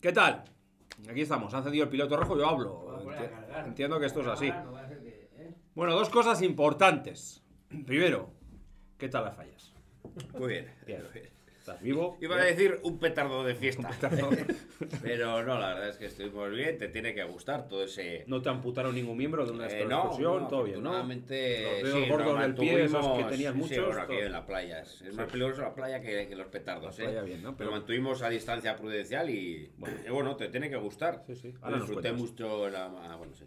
¿Qué tal? Aquí estamos, ha encendido el piloto rojo, yo hablo. Entiendo que esto es así. Bueno, dos cosas importantes. Primero, ¿qué tal las fallas? Muy bien. Bien. ¿Estás vivo? Iba a decir un petardo de fiesta. Petardo. Pero no, la verdad es que estuvimos bien. Te tiene que gustar todo ese... ¿No te amputaron ningún miembro de una no, explosión? Todo bien, ¿no? afortunadamente, Los dedos gordos del pie, esos que tenías muchos. Sí, bueno, aquí todo. en la playa. Es más peligroso la playa que los petardos. La playa bien, ¿no? Pero mantuvimos a distancia prudencial y bueno, te tiene que gustar. Sí, sí. Ahora nos disfruté cuentas. mucho la... bueno, sí.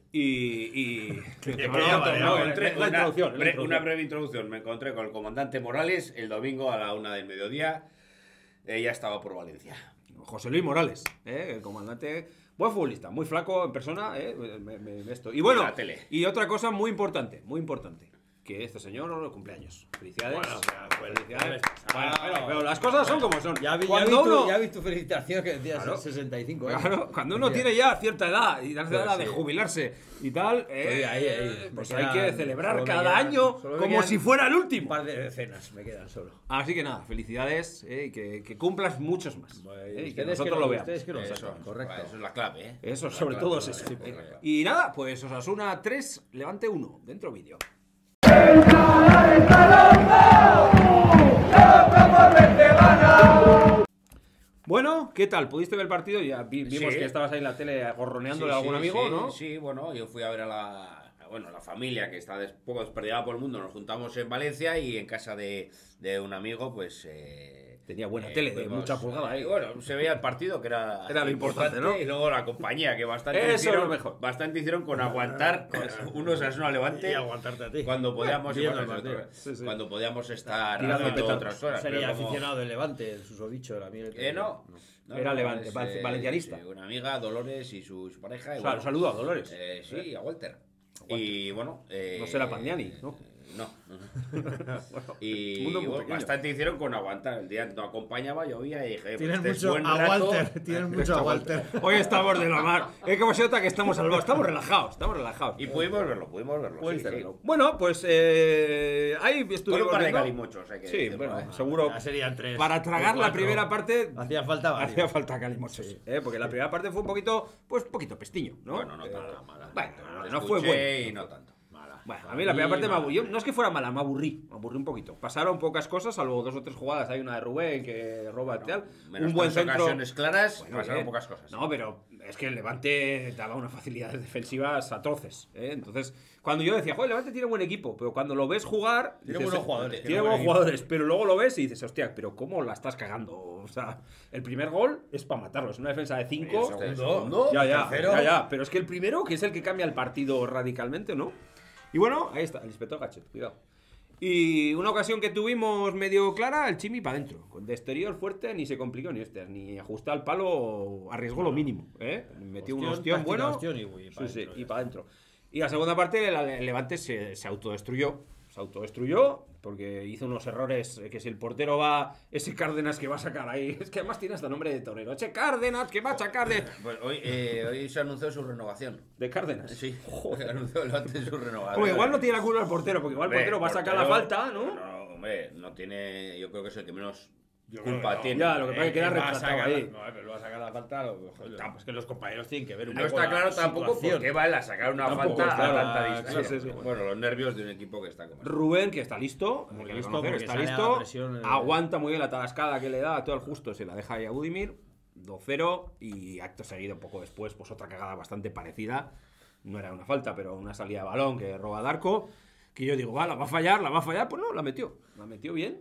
Una breve introducción. Me encontré con el comandante Morales el domingo a la 1 del mediodía. Ya estaba por Valencia. José Luis Morales, el comandante, buen futbolista, muy flaco en persona, esto. Y bueno, la tele. y otra cosa muy importante, que este señor cumpleaños. Felicidades. Felicidades. Pero las cosas son como son. Ya vi tu felicitación que decías Claro. 65. Claro, cuando uno tiene ya cierta edad y darse edad de jubilarse y tal, pues hay que celebrar cada año como si fuera el Un último. par de decenas me quedan solo. Así que nada, felicidades y que cumplas muchos más. Y que nosotros lo veamos. Ustedes que lo Eso, sacan, correcto. Eso es la clave, Eso, La sobre clave, todo es eso. Y nada, pues Osasuna 3, Levante 1, dentro vídeo. Bueno, ¿qué tal? ¿Pudiste ver el partido? Ya vimos Sí. que estabas ahí en la tele gorroneándole a algún Sí, amigo, sí, ¿no? Sí, bueno, yo fui a ver a la familia que está poco desperdigada por el mundo. Nos juntamos en Valencia y en casa de un amigo, pues... Tenía buena tele, de mucha pulgada ahí. Bueno, se veía el partido, que era lo importante, ¿no? Y luego la compañía, que bastante Eso es hicieron, lo mejor. bastante hicieron con aguantar unos Osasuna Levante Y aguantarte a ti. cuando podíamos Viendo el partido. cuando podíamos estar Tirando haciendo petardos. otras cosas. Sería pero como- aficionado del Levante, el susodicho, el amigo. Era Levante, valencianista. sí, una amiga, Dolores y su pareja. Y O sea, saludo a Dolores. sí, a Walter. Y bueno... No será Pagnani, ¿no? No. el mundo muy pequeño. Bastante hicieron con aguantar. El día no acompañaba, llovía y dije... Tienen este es mucho buen a rato. Walter. Tienen mucho a Walter. Hoy estamos de la mar. Es como se nota que estamos salvados. Estamos relajados. Y pudimos verlo. Pudiste sí, verlo. Bueno, pues ahí Con estuvimos un par de viendo. calimochos, hay que Sí, decirlo, bueno, ¿eh? seguro. Ya serían 3. Para tragar la primera parte Hacía falta varios. hacía falta calimochos. Porque la primera parte fue un poquito pestiño, ¿no? Bueno, no tanto mala. Bueno, Lo no fue escuché bueno. y no tanto. Bueno, a mí la primera parte me aburrió. No es que fuera mala, me aburrí un poquito. Pasaron pocas cosas, salvo 2 o 3 jugadas. Hay una de Rubén que roba y tal. Menos Un buen 3 centro. ocasiones claras, Bueno, pasaron bien. pocas cosas. No, pero es que el Levante daba unas facilidades defensivas atroces. Entonces, cuando yo decía, joder, el Levante tiene buen equipo, pero cuando lo ves jugar. Tiene dices, buenos jugadores. Tiene buenos jugadores, pero luego lo ves y dices, hostia, pero ¿cómo la estás cagando? O sea, el primer gol es para matarlo. Es una defensa de 5. Segundo, tercero. Ya. Pero es que el primero, que es el que cambia el partido radicalmente, ¿no? Y bueno, ahí está, el inspector Gachet, cuidado. Y una ocasión que tuvimos medio clara, el Chimi para adentro. De exterior fuerte, ni se complicó ni hostias, ni ajustó al palo, arriesgó lo mínimo. Metió un ostión bueno. Y para adentro. Y la segunda parte, el Levante se autodestruyó. Se autodestruyó porque hizo unos errores que si el portero va, ese Cárdenas que va a sacar ahí, es que además tiene hasta nombre de torero, ¡Che Cárdenas que va a sacar de... Pues hoy se anunció su renovación. ¿De Cárdenas? Sí, se anunció antes su renovación. Como igual no tiene la culpa el portero, porque igual el portero va a sacar la falta, ¿no? No, hombre, no tiene. Yo creo que es el que menos culpa tiene. Ya, lo que pasa es que queda va a retratado sacar ahí. No, pero lo va a sacar la falta. Es que los compañeros tienen que ver un No poco está la claro tampoco situación. por qué va a sacar una Tampoco falta está a claro. tanta distancia. Sí. Bueno, los nervios de un equipo que está como. Rubén, que está listo, Muy hay que listo, reconocer, porque está sale a listo, la presión, aguanta muy bien la tarascada que le da a todo el justo, se la deja ahí a Budimir, 2-0, y acto seguido, poco después, pues otra cagada bastante parecida, no era una falta, pero una salida de balón que roba Darko, que yo digo, la va a fallar, pues no, la metió bien,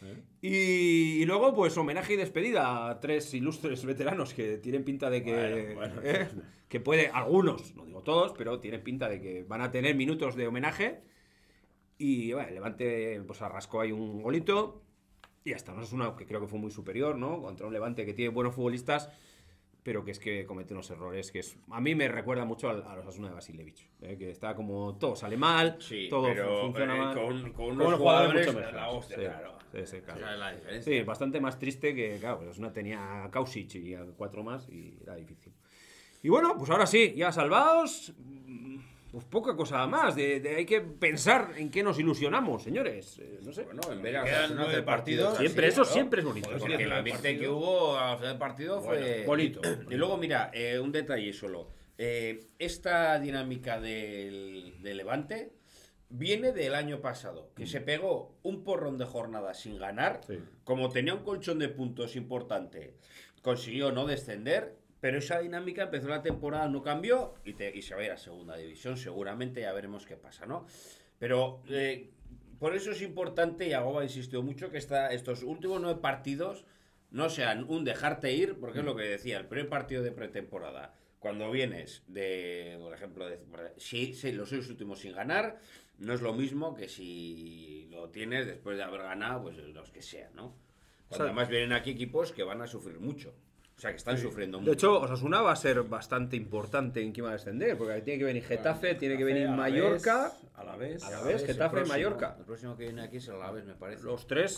Y luego, pues homenaje y despedida a 3 ilustres veteranos que tienen pinta de que, que puede, algunos, no digo todos, pero tienen pinta de que van a tener minutos de homenaje. Y bueno, Levante pues arrascó ahí un golito y hasta no es una que creo que fue muy superior, ¿no? Contra un Levante que tiene buenos futbolistas, pero que es que comete unos errores que es, a mí me recuerda mucho a los Osasuna de Vasilevich, que está como todo sale mal, Sí, todo pero funciona mal. con unos unos jugadores jugadores. mucho mejor. La hostia, Sí, claro. sí, claro. Esa es la diferencia. Sí, bastante más triste que, claro, pues Osasuna tenía a Kausic y a 4 más y era difícil. Y bueno, pues ahora sí, ya salvados. pues poca cosa más. Hay que pensar en qué nos ilusionamos, señores. No sé. Bueno, en ver a Quedan Osasuna 9 hacer partidos. así, Siempre, eso claro. siempre es bonito. Joder, Porque el ambiente que hubo al final del partido fue bonito. Y luego, mira, un detalle solo. Esta dinámica del Levante viene del año pasado, que se pegó un porrón de jornadas sin ganar. Sí. Como tenía un colchón de puntos importante, consiguió no descender. Pero esa dinámica empezó la temporada, no cambió y se va a ir a segunda división. Seguramente ya veremos qué pasa, ¿no? Pero por eso es importante, y Agoba insistió mucho, que estos últimos 9 partidos no sean un dejarte ir, porque es lo que decía, el primer partido de pretemporada, cuando vienes de, por ejemplo, si los 6 últimos sin ganar, no es lo mismo que si lo tienes después de haber ganado, pues los que sean, ¿no? Cuando además vienen aquí equipos que van a sufrir mucho. O sea, que están sufriendo mucho. De hecho, Osasuna va a ser bastante importante en quién va a descender, porque tiene que venir Getafe, tiene que venir Mallorca. Alavés, Getafe, Mallorca. El próximo que viene aquí es el Alavés, me parece. Los 3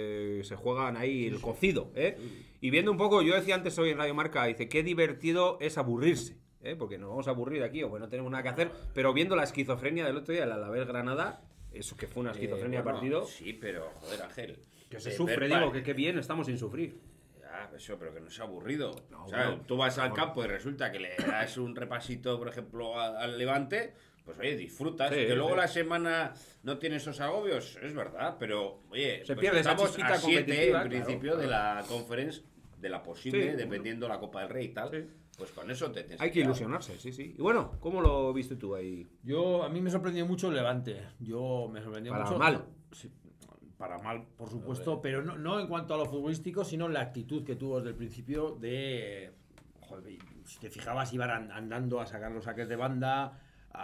se juegan ahí el cocido, ¿eh? Y viendo un poco, yo decía antes hoy en Radio Marca, dice, qué divertido es aburrirse, ¿eh? Porque nos vamos a aburrir aquí o porque no tenemos nada que hacer, pero viendo la esquizofrenia del otro día, el Alavés Granada, eso que fue una esquizofrenia Bueno, partido, Sí, pero, joder, Ángel. que se sufre, digo, que qué bien estamos sin sufrir. Eso, pero que no es aburrido. No, O sea, bueno, tú vas al campo y resulta que le das un repasito, por ejemplo, al Levante, pues oye, disfrutas. Sí, que luego sí. la semana no tiene esos agobios, es verdad, pero oye, Se pues pierde esa estamos chispita a 7 competitiva, en claro, principio de la conference, de la posible, Sí, dependiendo la Copa del Rey y tal. Sí. Pues con eso te tienes Hay que quedar. ilusionarse, sí, sí. Y bueno, ¿cómo lo viste tú ahí? A mí me sorprendió mucho el Levante. Me sorprendió Para mucho. mal. Sí, para mal, por supuesto, pero no en cuanto a lo futbolístico, sino en la actitud que tuvo desde el principio de... Joder, si te fijabas, iban andando a sacar los saques de banda,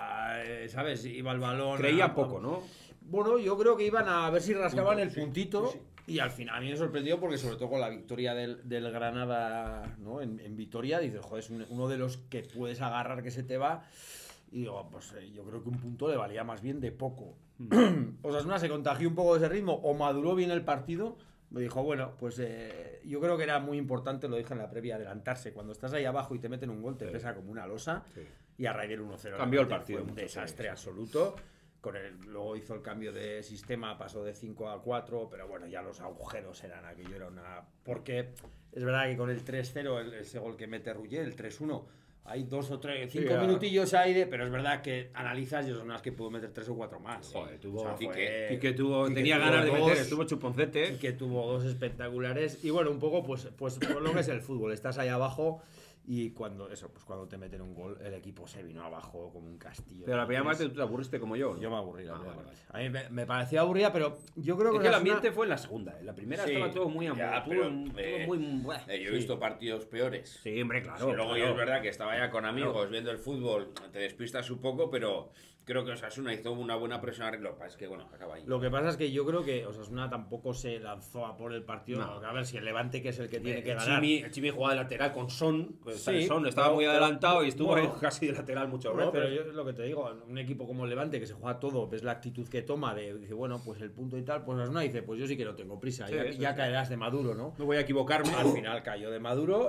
¿sabes? Iba el balón... Creía poco, ¿no? Bueno, yo creo que iban a ver si rascaban el puntito. Y al final a mí me sorprendió porque sobre todo con la victoria del Granada, ¿no? En Vitoria, dices, joder, es uno de los que puedes agarrar que se te va. Y digo, pues yo creo que un punto le valía más bien de poco. Osasuna se contagió un poco de ese ritmo o maduró bien el partido. Me dijo, bueno, pues yo creo que era muy importante, lo dije en la previa, adelantarse. Cuando estás ahí abajo y te meten un gol, te pesa como una losa. Sí. Y a raíz del 1-0 Cambió el fue partido un mucho, desastre sí. absoluto. Luego hizo el cambio de sistema, pasó de 5 a 4, pero bueno, ya los agujeros eran aquello, era una... Porque es verdad que con el 3-0, ese gol que mete Ruller, el 3-1, hay 2 o 3, 5 ya. minutillos ahí pero es verdad que analizas y son las que pudo meter 3 o 4 más. Joder, tuvo... O sea, fue- Quique Quique tenía tuvo ganas de dos, meter, estuvo chuponcete. que tuvo 2 espectaculares y bueno, un poco pues lo que es el fútbol, estás ahí abajo y cuando te meten un gol, el equipo se vino abajo como un castillo. Pero la primera Entonces, parte tú te aburriste como yo, ¿no? yo me aburrí, la Ah, verdad. vale, vale. A mí me parecía aburrida, pero yo creo Es que que el Osasuna- ambiente fue en la segunda. En la primera Sí, estaba todo muy ya, todo, pero, todo muy... buah. Yo he Sí. visto partidos peores. Sí, hombre, claro. Y luego claro. yo es verdad que estaba ya con amigos viendo el fútbol, te despistas un poco, pero creo que Osasuna hizo una buena presión arriba. Lo que pasa es que, bueno, acaba ahí. Lo que pasa es que yo creo que Osasuna tampoco se lanzó a por el partido. No. A ver si el Levante, que es el que tiene que El ganar. Chimi jugaba de lateral con Son. Pues, Sí, Son estaba pero- muy adelantado y estuvo bueno, ahí casi de lateral muchas No, veces. pero yo es lo que te digo, un equipo como el Levante que se juega todo, ves la actitud que toma dice, bueno, pues el punto y tal, pues Osasuna dice, pues yo sí que no tengo prisa, Sí, ya sí. caerás de Maduro, ¿no? No voy a equivocarme. Al final cayó de Maduro,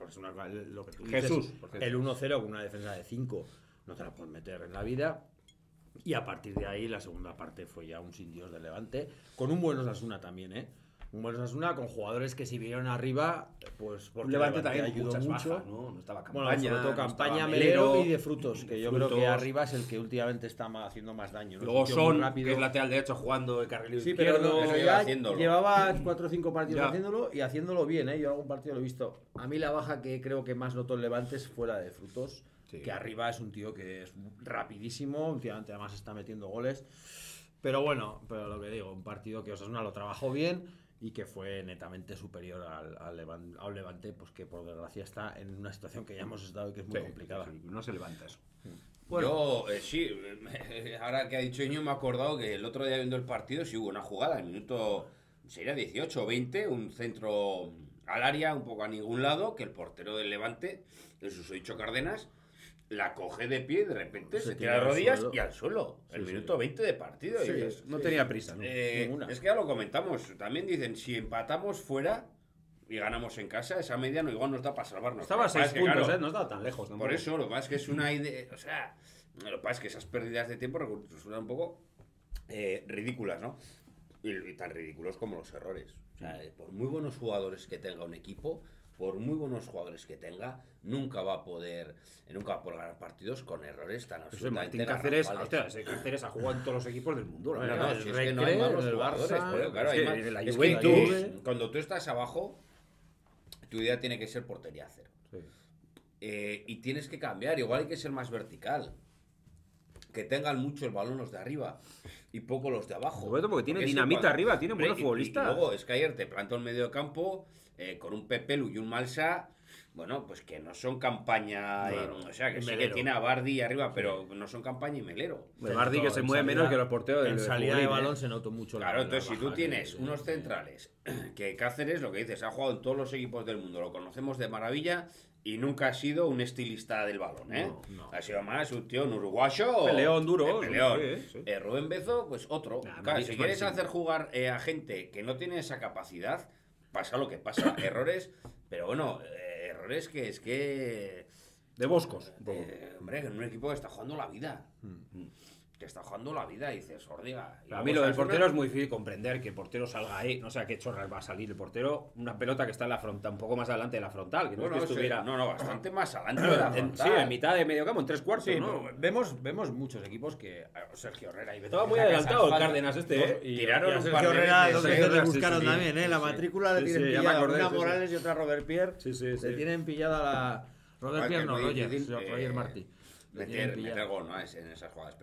lo que tú dices, Jesús, por cierto. el 1-0 con una defensa de 5, no te la puedes meter en la vida. Y a partir de ahí la segunda parte fue ya un sin Dios del Levante, con un buen Osasuna también, ¿eh? Un buen Osasuna con jugadores que si vinieron arriba, pues porque Un Levante también ayudó muchas mucho. bajas, ¿no? No estaba Bueno, Campaña, sobre todo no Campaña, estaba Melero y de Frutos, que yo creo que Frutos. arriba es el que últimamente está haciendo más daño, ¿no? Luego Es un tío muy Son, rápido. que es lateral derecho jugando el carril Sí, pero izquierdo. no, eso lleva ya haciéndolo. llevaba 4 o 5 partidos Ya. haciéndolo y haciéndolo bien, ¿eh? Yo algún partido lo he visto. A mí la baja que creo que más notó el Levante fue la de Frutos, Sí. que arriba es un tío que es rapidísimo, últimamente además está metiendo goles. Pero bueno, pero lo que digo, un partido que Osasuna lo trabajó bien y que fue netamente superior al Levante, pues que por desgracia está en una situación que ya hemos estado y que es muy Sí, complicada. sí, no se levanta eso. Yo, sí, ahora que ha dicho Iñigo me he acordado que el otro día viendo el partido sí hubo una jugada, en el minuto, sería 18 o 20, un centro al área, un poco a ningún lado, que el portero del Levante, el susodicho Cárdenas, la coge de pie y de repente se tira de al rodillas suelo. y al suelo. El Sí, minuto 20 de partido. Sí, Y dices, No tenía prisa, ¿no? ninguna. es que ya lo comentamos. También dicen, si empatamos fuera y ganamos en casa, esa media no igual nos da para salvarnos. Estaba a Lo que pasa 6 es que, puntos, claro, no estaba tan lejos. tampoco. por eso, lo que pasa es que es una idea. O sea, Lo que pasa es que esas pérdidas de tiempo resultan un poco ridículas, ¿no? Y tan ridículos como los errores. O sea, por muy buenos jugadores que tenga un equipo, por muy buenos jugadores que tenga, nunca va a poder ganar partidos con errores tan absolutamente Martín Cáceres, garrafales. hostia, Cáceres ha jugado en todos los equipos del mundo. No, ¿no? no, si es que no hay malos jugadores, pero claro, hay en la es que Juventus. cuando tú estás abajo, tu idea tiene que ser portería cero. Sí. Y tienes que cambiar, igual hay que ser más vertical. Que tengan mucho el balón los de arriba y poco los de abajo. Sobre todo porque tiene es que dinamita arriba, tiene buenos y futbolistas. luego es que ayer te planta un medio de campo con un Pepelu y un Malsa, bueno, pues que no son campaña, o sea, que sí que Melero. tiene a Bardi arriba, pero no son campaña y Melero. El Bardi que se mueve menos que los porteros del En salida Futbolín, de balón se notó mucho Claro, la entonces si tú baja tienes de- unos centrales que Cáceres, lo que dices, ha jugado en todos los equipos del mundo, lo conocemos de maravilla y nunca ha sido un estilista del balón, ¿eh? No. Ha sido más un tío, un uruguayo. Peleón duro, Peleón. sí. Rubén Bezo, pues otro. Nah, Claro, es si quieres malísimo. hacer jugar a gente que no tiene esa capacidad, pasa lo que pasa. Errores, pero bueno, errores que es que... De Boscos. hombre, en un equipo que está jugando la vida. Que está jugando la vida y dices, Ordiga. Pero a mí lo del portero es muy difícil comprender que el portero salga ahí, no sé a qué chorras va a salir el portero, una pelota que está en la frontal, un poco más adelante de la frontal, que no Bueno, es que estuviera no, bastante más adelante de la sí, frontal. en mitad de medio campo, en 3/4, Sí, ¿no? pero vemos muchos equipos que Sergio Herrera y Estaba muy adelantado el Cárdenas este, ¿eh? Y Tiraron y a un Sergio par de Herrera veces, dos ¿eh? veces le Sí, buscaron sí, también, ¿eh? La sí. matrícula le Sí, tienen sí, ya me pillada. acordé, Una sí, sí. Morales y otra Robert Pierre. Sí, sí, Le sí. tienen pillada la... Robert Igual que Pierre no, es muy Roger, difícil, Roger Martí. Le tienen meter pillada. gol, ¿no? En esas jugadas,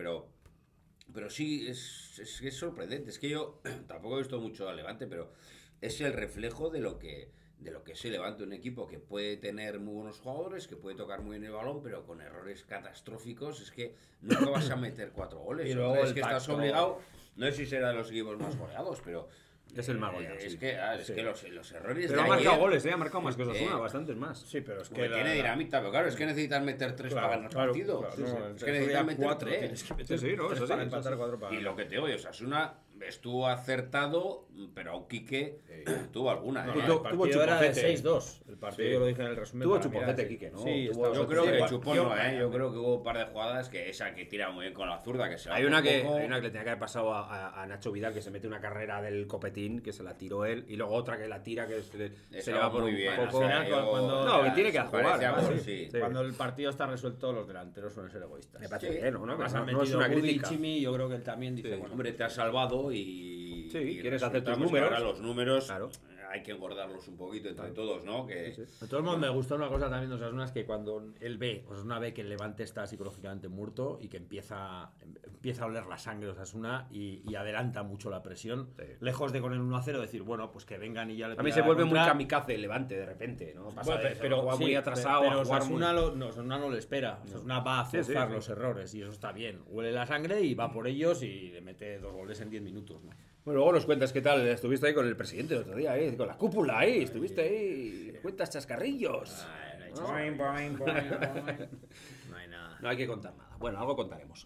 pero sí, es sorprendente. Es que yo tampoco he visto mucho al Levante, pero es el reflejo de lo que es el Levante, un equipo que puede tener muy buenos jugadores, que puede tocar muy bien el balón, pero con errores catastróficos. Es que nunca vas a meter 4 goles. Y luego es el que estás pacto- obligado, no sé si será de los equipos más goleados, pero... Es el más goleado, Es sí. que, Sí. los errores Pero de ha marcado ayer... goles, ¿eh? Ha marcado más que Osasuna, Sí. bastantes más. Sí, pero es Que tiene dinamita, pero claro, es que necesitas meter 3 para ganar partido. Claro, Sí, no, sí. el Es que otro día necesitas meter 4 3. tienes que meter Sí, sí, no, tres eso sí, para eso empatar, sí. 4 para Y lo ganar. que te digo, Osasuna estuvo acertado, pero a Quique tuvo alguna. No, ¿eh? no, el tuvo partido era de chupacete. 6-2. El partido, Sí. yo lo dije en el resumen. Tuvo para mirar, chupacete, sí. Quique, ¿no? Sí, Tuvo- estaba Yo creo que sí, chupón no, ¿eh? Yo creo que hubo un par de jugadas que esa que tira muy bien con la zurda, que se va Hay por una que poco. le tenía que haber pasado a Nacho Vidal, que se mete una carrera del copetín, que se la tiró él, y luego otra que la tira, que se le Esa va va por muy un bien. poco. o sea, yo- cuando- No, y tiene que se jugar, parece a además, gol, sí. sí. Cuando el partido está resuelto, los delanteros suelen ser egoístas. Me parece Sí. bien, ¿no? Además, No, han no es metido una Woody y crítica. Chimi, yo creo que él también dice, Sí. bueno, Hombre, te has salvado y... Sí, y quieres hacer tus resulta, pues, que números. Ahora los números Claro. hay que engordarlos un poquito entre todos, ¿no? Que... Sí, sí. de todos modos, me gustó una cosa también de Osasuna, es que cuando él ve, Osasuna ve que el Levante está psicológicamente muerto y que empieza a oler la sangre Osasuna y adelanta mucho la presión, Sí. lejos de con el 1-0 decir, bueno, pues que vengan y ya le A mí tiran se la vuelve muy contra. kamikaze el Levante de repente, ¿no? Pasa Bueno, de jugar muy sí, atrasado pero a jugar muy... Osasuna no le espera. Osasuna va a Sí, sí, forzar sí. los errores y eso está bien. Huele la sangre y va por ellos y le mete 2 goles en 10 minutos. ¿no? Bueno, luego nos cuentas qué tal, estuviste ahí con el presidente el otro día, con la cúpula ahí, estuviste ahí, cuentas chascarrillos. Boing, boing, boing, boing. No hay nada. No hay que contar nada. Bueno, algo contaremos.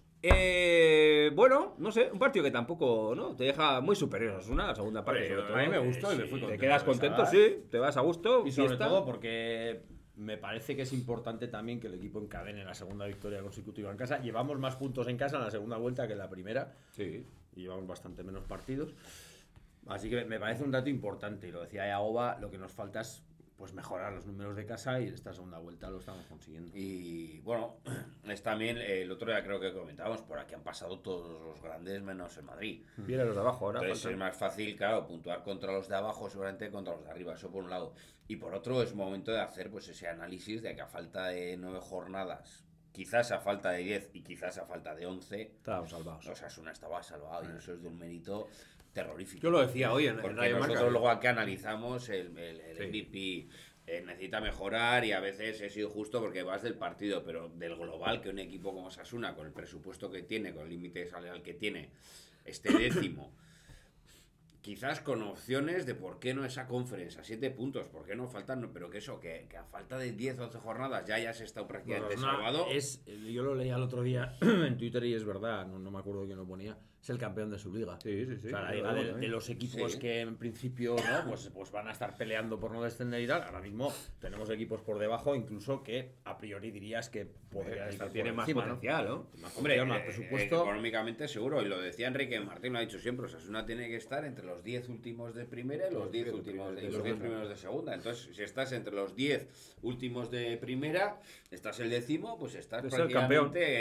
Bueno, no sé, un partido que tampoco, ¿no? Te deja muy superior a una la segunda parte. Hombre, sobre todo. a mí me gustó y me Sí, fui Te contento quedas de contento, esa, sí, te vas a gusto. Y sobre fiesta. todo porque me parece que es importante también que el equipo encadene la segunda victoria consecutiva en casa. Llevamos más puntos en casa en la segunda vuelta que en la primera. Sí. Y llevamos bastante menos partidos. Así que me parece un dato importante. Y lo decía Yagoba, lo que nos falta es pues mejorar los números de casa y esta segunda vuelta lo estamos consiguiendo. Y bueno, es también, el otro día creo que comentábamos, por aquí han pasado todos los grandes menos el Madrid. Vienen los de abajo ahora. Entonces faltan. es más fácil, claro, puntuar contra los de abajo, seguramente contra los de arriba, eso por un lado. Y por otro es momento de hacer pues ese análisis de que a falta de 9 jornadas, quizás a falta de 10 y quizás a falta de 11, Estábamos salvados. Osasuna estaba salvado y eso es de un mérito terrorífico. Yo lo decía hoy en Porque Radio nosotros Marca. luego aquí analizamos el Sí. MVP, necesita mejorar y a veces es injusto porque vas del partido, pero del global que un equipo como Osasuna, con el presupuesto que tiene, con el límite salarial que tiene, este décimo, quizás con opciones de por qué no esa conferencia, 7 puntos, por qué no faltan, pero que eso, que a falta de 10 o 11 jornadas ya hayas estado prácticamente salvado. Yo lo leía el otro día en Twitter y es verdad, no me acuerdo quién lo ponía. es el campeón de su liga. Sí, sí, sí. O sea, la liga de los equipos Sí. que en principio ¿no? pues van a estar peleando por no descender y tal. Ahora mismo tenemos equipos por debajo, incluso que a priori dirías que podrían ir por Tiene más encima, potencial, ¿no? Más Hombre, potencial, más presupuesto. económicamente seguro, y lo decía Enrique Martín, lo ha dicho siempre, Osasuna tiene que estar entre los 10 últimos de primera y los 10 últimos de, los 10 primeros de segunda. Entonces, si estás entre los 10 últimos de primera, estás el 10º, pues estás Es el campeón. prácticamente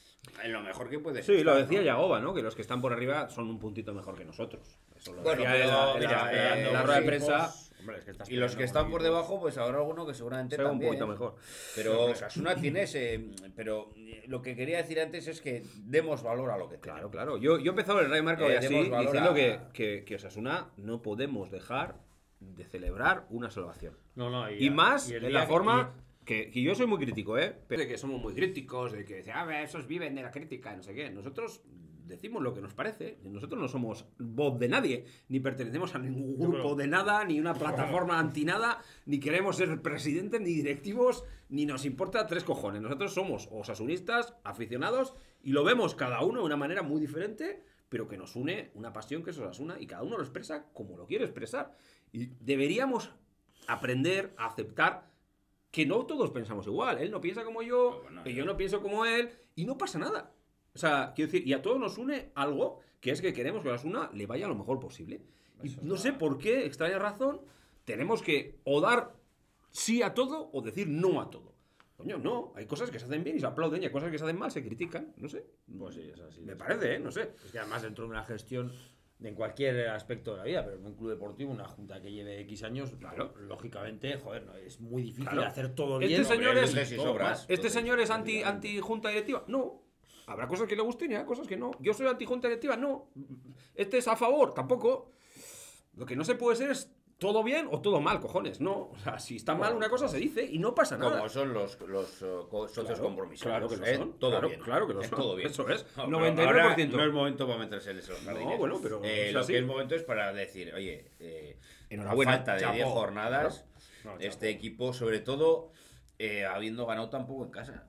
en lo mejor que puedes Sí, estar, lo decía ¿no? Yagoba, ¿no? Que los que están por arriba son un puntito mejor que nosotros. Eso lo Bueno, decía pero, en la mira, en la rueda de sí, prensa. Hombre, es que estás Y los que peleando están con por equipos. debajo, pues habrá alguno que seguramente Se ve un también. poquito mejor. Pero Osasuna tiene ese. Pero lo que quería decir antes es que demos valor a lo que Claro, tenemos. claro. Yo he empezado el Rey Marco hoy así, demos valor diciendo a- que Osasuna no podemos dejar de celebrar una salvación. No, Y más el en día la forma que yo soy muy crítico, ¿eh? De que somos muy críticos, de que esos viven de la crítica, no sé qué. Nosotros decimos lo que nos parece. Nosotros no somos voz de nadie, ni pertenecemos a ningún grupo de nada, ni una plataforma anti nada, ni queremos ser presidentes, ni directivos, ni nos importa tres cojones. Nosotros somos osasunistas, aficionados, y lo vemos cada uno de una manera muy diferente, pero que nos une una pasión que es Osasuna, y cada uno lo expresa como lo quiere expresar. Y deberíamos aprender a aceptar que no todos pensamos igual. Él no piensa como yo, Bueno, que yo no pienso como él, y no pasa nada. O sea, quiero decir, y a todos nos une algo, que es que queremos que a Osasuna le vaya lo mejor posible. Y no sé por qué, extraña razón, tenemos que o dar sí a todo o decir no a todo. Coño, no, hay cosas que se hacen bien y se aplauden, y hay cosas que se hacen mal, se critican, no sé. Pues sí, es así. Me parece, ¿eh? No sé. Es que además dentro de una gestión en cualquier aspecto de la vida, pero en un club deportivo, una junta que lleve X años, Claro. lógicamente, joder, no, es muy difícil Claro. hacer todo Este bien. señor hombre, es, luces y sobras. este Entonces, señor es anti junta directiva. No. Habrá cosas que le gusten y habrá cosas que no. Yo soy anti junta directiva. No. Este es a favor. Tampoco. Lo que no se puede ser es todo bien o todo mal, cojones. No. O sea, si está mal una cosa se dice y no pasa nada. Como son los socios Claro, compromisarios. claro que lo ¿eh? son. Todo Claro, bien. claro que lo Es son. todo bien. Eso es. No, pero 99%. ahora no es momento para meterse en esos jardines. No, bueno, pero es lo así. que es momento es para decir, oye, Enhorabuena, a falta de chapo. 10 jornadas, Claro. No, este equipo, sobre todo, habiendo ganado tampoco en casa.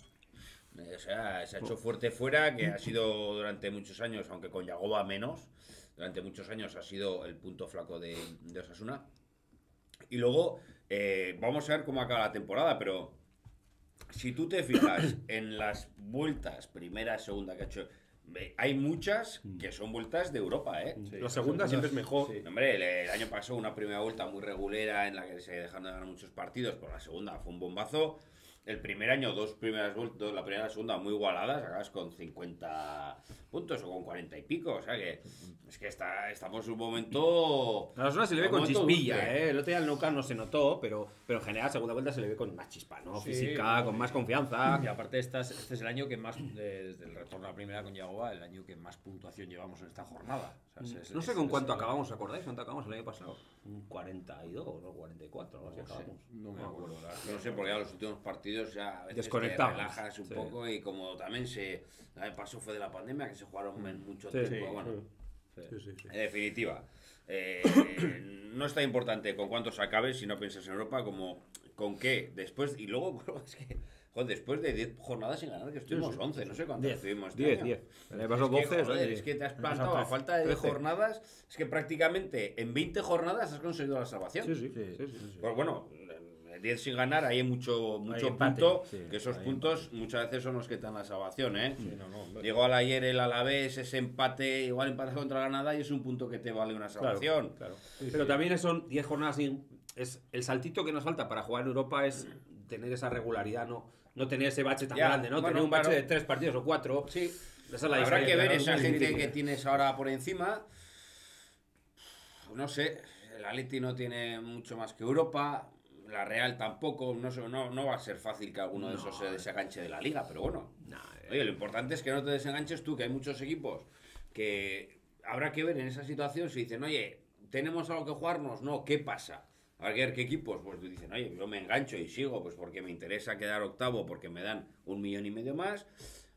O sea, se ha hecho fuerte fuera, que ha sido durante muchos años, aunque con Yagoba menos, durante muchos años ha sido el punto flaco de Osasuna. Y luego, vamos a ver cómo acaba la temporada, pero si tú te fijas en las vueltas, primera, segunda que ha hecho, hay muchas que son vueltas de Europa, ¿eh? La segunda siempre es mejor. Hombre, el año pasado una primera vuelta muy regulera en la que se dejaron de ganar muchos partidos, pero la segunda fue un bombazo. El primer año, dos primeras vueltas, la primera y la segunda muy igualadas, acabas con 50 puntos o con 40 y pico. O sea que es que estamos en un momento. A Osasuna se le ve un con momento chispilla, dulce. ¿eh? El otro día el Nou Camp no se notó, pero en general, segunda vuelta se le ve con más chispa, ¿no? Sí, Física, no, con más y confianza. aparte este es el año que más, desde el retorno a la primera con Yagoba, el año que más puntuación llevamos en esta jornada. O sea, No sé con cuánto acabamos, ¿os acordáis? ¿Cuánto acabamos el año pasado? Un 42 o 44, algo así acabamos. No me acuerdo. la verdad. No sé, porque ya los últimos partidos ya a veces Desconectamos. te relajas un Sí. poco y como también el año pasado fue de la pandemia que se jugaron en mucho Sí, tiempo. sí, Bueno, Sí. en definitiva, no es tan importante con cuántos acabes si no piensas en Europa como con qué después. Y luego, es que, joder, después de 10 jornadas sin ganar, que estuvimos 11, no sé cuántos 10. estuvimos. este 10, año. 10. El año pasado Es que, 12, joder, ¿no? es que te has pasado plantado a 13. falta de 10 13. jornadas, es que prácticamente en 20 jornadas has conseguido la salvación. Sí. Pues bueno, 10 sin ganar, ahí hay mucho empate, punto, sí, que esos hay puntos muchas veces son los que te dan la salvación, ¿eh? Sí, no, hombre. Llegó ayer el Alavés, ese empate, igual empatas contra Granada y es un punto que te vale una salvación. Claro. Pero también son 10 jornadas sin. Es el saltito que nos falta para jugar en Europa es tener esa regularidad, no tener ese bache tan Ya, grande, ¿no? bueno, Tener un bache claro. de 3 partidos o 4. Sí. Esa es la Habrá diferencia, que ver claro, esa es muy gente difícil. que tienes ahora por encima. No sé, el Atleti no tiene mucho más que Europa. La Real tampoco, no va a ser fácil que alguno de esos se desenganche de la liga, pero bueno. Oye, lo importante es que no te desenganches tú, que hay muchos equipos que habrá que ver en esa situación si dicen, oye, ¿tenemos algo que jugarnos? No, ¿qué pasa? Habrá que ver qué equipos, pues dicen, oye, yo me engancho y sigo, pues porque me interesa quedar octavo, porque me dan 1,5 millones más.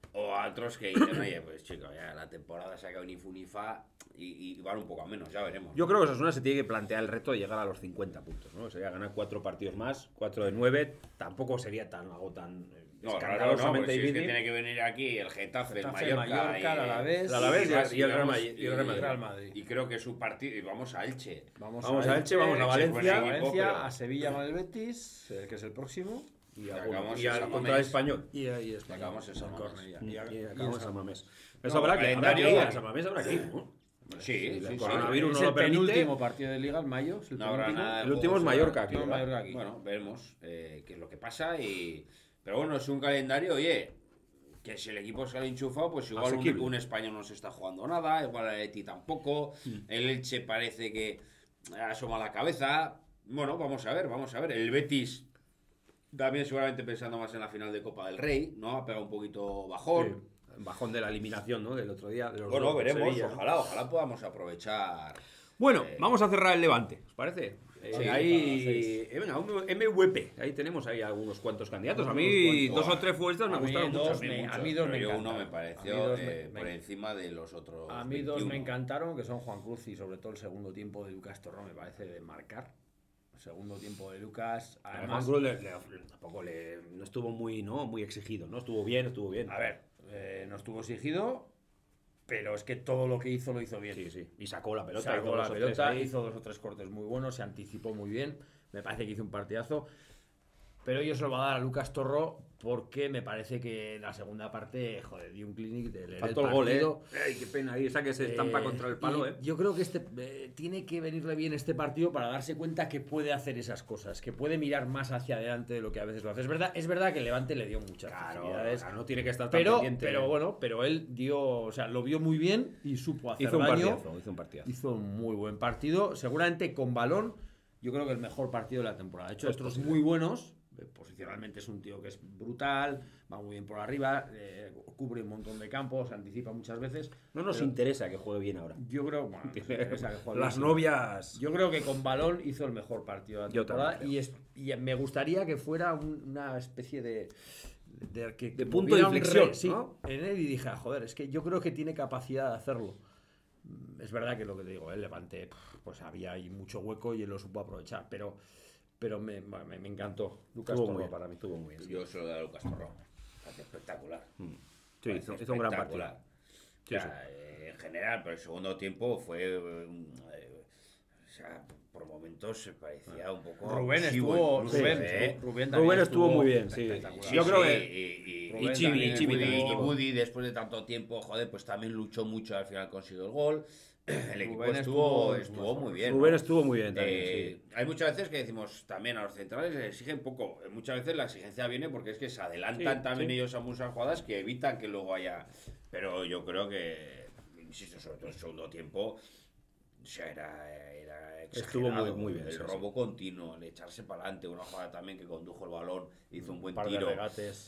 O a otros que dicen, oye, pues chico, ya la temporada se ha quedado ni fu ni fa y van un poco a menos, ya veremos. Yo creo que Osasuna se tiene que plantear el reto de llegar a los 50 puntos, ¿no? Sería ganar 4 partidos más, 4 de 9, tampoco sería algo tan No, claro, no, escandalosamente pues si es que difícil. tiene que venir aquí el Getafe, el Getafe, Mallorca, el Alavés, el Alavés y el Real vamos- Madrid. Y el Real Madrid. Y creo que su partido, y vamos a Elche. Vamos a Elche, vamos a Elche, Valencia. buen equipo, pero- a Sevilla con el Betis, que es el próximo. Y, Y alguno- acabamos y en al San contra el Mamés. Español. Y ahí está. acabamos en San Mamés. Y Y acabamos en San Mamés. Eso No, habrá que calendario- ir a San Mamés, habrá que ir, ¿no? Sí, el sí, sí. coronavirus Es no el lo permite. penúltimo partido de Liga en mayo. Es el No habrá penúltimo. nada de El último es juegos, Mallorca aquí, No, ¿verdad? Mallorca aquí. Bueno, veremos qué es lo que pasa y... Pero bueno, es un calendario, oye, que si el equipo sale enchufado, pues igual Asequible. un español no se está jugando nada, igual el Eti tampoco, el Elche parece que asoma la cabeza. Bueno, vamos a ver. El Betis también seguramente pensando más en la final de Copa del Rey, ¿no? Ha pegado un poquito bajón. Sí, bajón de la eliminación, ¿no? Del otro día. De los Bueno, dos con veremos, Sevilla, ¿no? ojalá podamos aprovechar. Bueno, vamos a cerrar el Levante, ¿os parece? Sí, Ahí, venga, un MVP. Ahí tenemos ahí algunos cuantos candidatos. A mí, Unos cuantos. 2 o 3 fuerzas me A mí gustaron mucho. dos A mí me- muchos, a mí dos pero me yo uno encantaron. me pareció A mí dos me- por encima de los otros. A mí dos 21. me encantaron, que son Juan Cruz y sobre todo el segundo tiempo de Lucas Torró, me parece de marcar. El segundo tiempo de Lucas, Además, además... tampoco no estuvo muy exigido, ¿no? Estuvo bien. A ver, no estuvo exigido, pero es que todo lo que hizo lo hizo bien. Sí. Y sacó la pelota. Sacó hizo la dos o tres pelota, ahí. hizo 2 o 3 cortes muy buenos, se anticipó muy bien. Me parece que hizo un partidazo. Pero yo se lo voy a dar a Lucas Torró porque me parece que en la segunda parte, joder, dio un clinic de leer Faltó el el gol, partido. Ay, qué pena. Ahí esa que se estampa contra el palo, Y yo creo que tiene que venirle bien este partido para darse cuenta que puede hacer esas cosas, que puede mirar más hacia adelante de lo que a veces lo hace. Es verdad que el Levante le dio muchas Claro, facilidades, o sea, no tiene que estar tan pero pendiente. bueno, pero él lo vio muy bien y supo hacer hizo un daño. partidazo, hizo un partidazo. Hizo un muy buen partido, seguramente con balón. Yo creo que el mejor partido de la temporada. Ha hecho Es otros posible. muy buenos. Posicionalmente es un tío que es brutal, va muy bien por arriba, cubre un montón de campos, se anticipa muchas veces. No nos pero interesa que juegue bien ahora. Yo creo, bueno, nos interesa que juegue Las bien. novias. Yo creo que con balón hizo el mejor partido de la Yo temporada también y me gustaría que fuera una especie de De punto de hubiera un inflexión, sí, ¿no? en él y dije, joder, es que yo creo que tiene capacidad de hacerlo. Es verdad que es lo que te digo, el Levante, pues había ahí mucho hueco y él lo supo aprovechar, pero me encantó. Lucas Estuvo Torró. muy bien, para mí estuvo muy bien. Sí, Yo se lo doy a Lucas Torró. Parece espectacular. Sí, Parece hizo un gran partido. espectacular. Sí, O sea, en general, pero el segundo tiempo fue. O sea, por momentos se parecía un poco. Rubén abusivo estuvo, incluso, Rubén Rubén estuvo muy bien, sí. espectacular. Yo creo Sí, que- y Rubén Chibi, también, Chibi Woody, y Woody, después de tanto tiempo, joder, pues también luchó mucho, al final consiguió el gol. El equipo Rubén estuvo muy bien. Rubén ¿no? estuvo muy bien también, sí. Hay muchas veces que decimos también a los centrales les exigen poco. Muchas veces la exigencia viene porque es que se adelantan Sí, también sí. ellos a muchas jugadas que evitan que luego haya. Pero yo creo que, insisto, sobre todo el segundo tiempo, o sea, era Estuvo exagerado. muy bien, El sí, robo continuo, el echarse para adelante, una jugada también que condujo el balón, hizo un buen par de tiro. regates.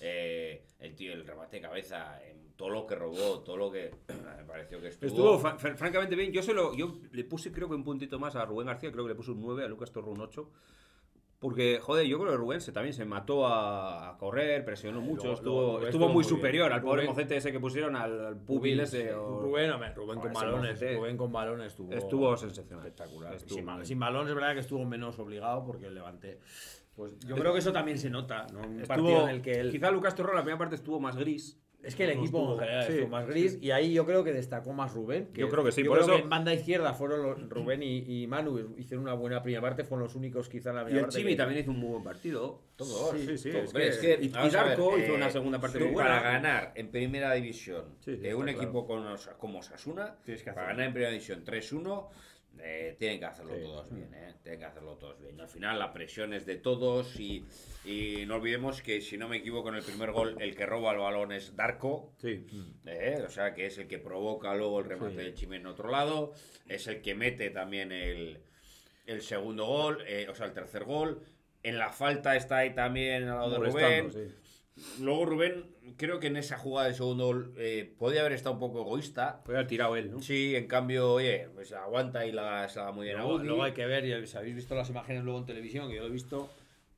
El remate de cabeza, todo lo que robó, todo lo que me pareció que Estuvo francamente bien. Yo le puse, creo que un puntito más a Rubén García, creo que le puse un 9, a Lucas Torró un 8. Porque, joder, yo creo que Rubén también se mató a correr, presionó mucho, luego estuvo estuvo muy muy superior bien. al pobre Rubén- mocete ese que pusieron al Pubil ese. o- Rubén, hombre, Rubén con ese balones. mocete. Rubén con balones Estuvo sensacional. espectacular. Estuvo Sin, muy bien. sin balón es verdad que estuvo menos obligado porque el Levante. Pues yo creo que eso también se nota, ¿no? Un partido Estuvo, en el que él. quizá Lucas Torró la primera parte estuvo más gris. Es que el No equipo estuvo- en general sí, estuvo más gris y ahí yo creo que destacó más Rubén. Yo creo que sí, yo por creo eso- que en banda izquierda fueron Rubén y Manu hicieron una buena primera parte, fueron los únicos quizá en la Y primera el parte. Chibi que- también hizo un muy buen partido. Todos. Sí, todos. es Pero que, y vamos a ver, Darko hizo una segunda parte tú muy buena. para ganar en primera división Sí, de está un claro. equipo como Osasuna, Tienes que para hacerlo. ganar en primera división 3-1, tienen que hacerlo Sí. todos bien, tienen que hacerlo todos bien. Al final la presión es de todos y no olvidemos que, si no me equivoco, en el primer gol el que roba el balón es Darko. Sí. O sea, que es el que provoca luego el remate Sí. del Chime en otro lado, es el que mete también el segundo gol, o sea, el tercer gol. En la falta está ahí también al lado de Molestando, Rubén. sí. Luego Rubén, creo que en esa jugada del segundo gol podía haber estado un poco egoísta. Puede haber tirado él, ¿no? Sí, en cambio, oye, pues aguanta y se la da muy bien a Luego, Woody. luego hay que ver, y si habéis visto las imágenes luego en televisión, que yo lo he visto,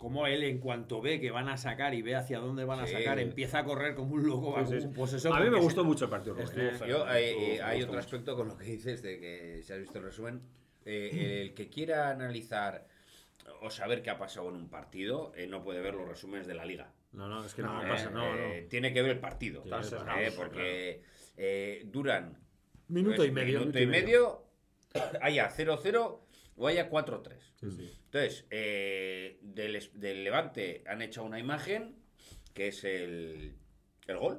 como él, en cuanto ve que van a sacar y ve hacia dónde van a Sí. sacar, empieza a correr como un loco. Sí, sí. Pues eso, A mí me porque gustó mucho el partido. Estuvo Rubén, feo. Yo, Me hay gustó otro mucho. aspecto con lo que dices de que si has visto el resumen. El que quiera analizar o saber qué ha pasado en un partido no puede ver los resúmenes de la liga. No, es que no, No, pasa, no. Tiene que ver el partido. Están sesgados, Porque duran Minuto y medio. minuto y medio, haya 0-0 o haya 4-3. Sí, sí. Entonces, del Levante han hecho una imagen que es el gol.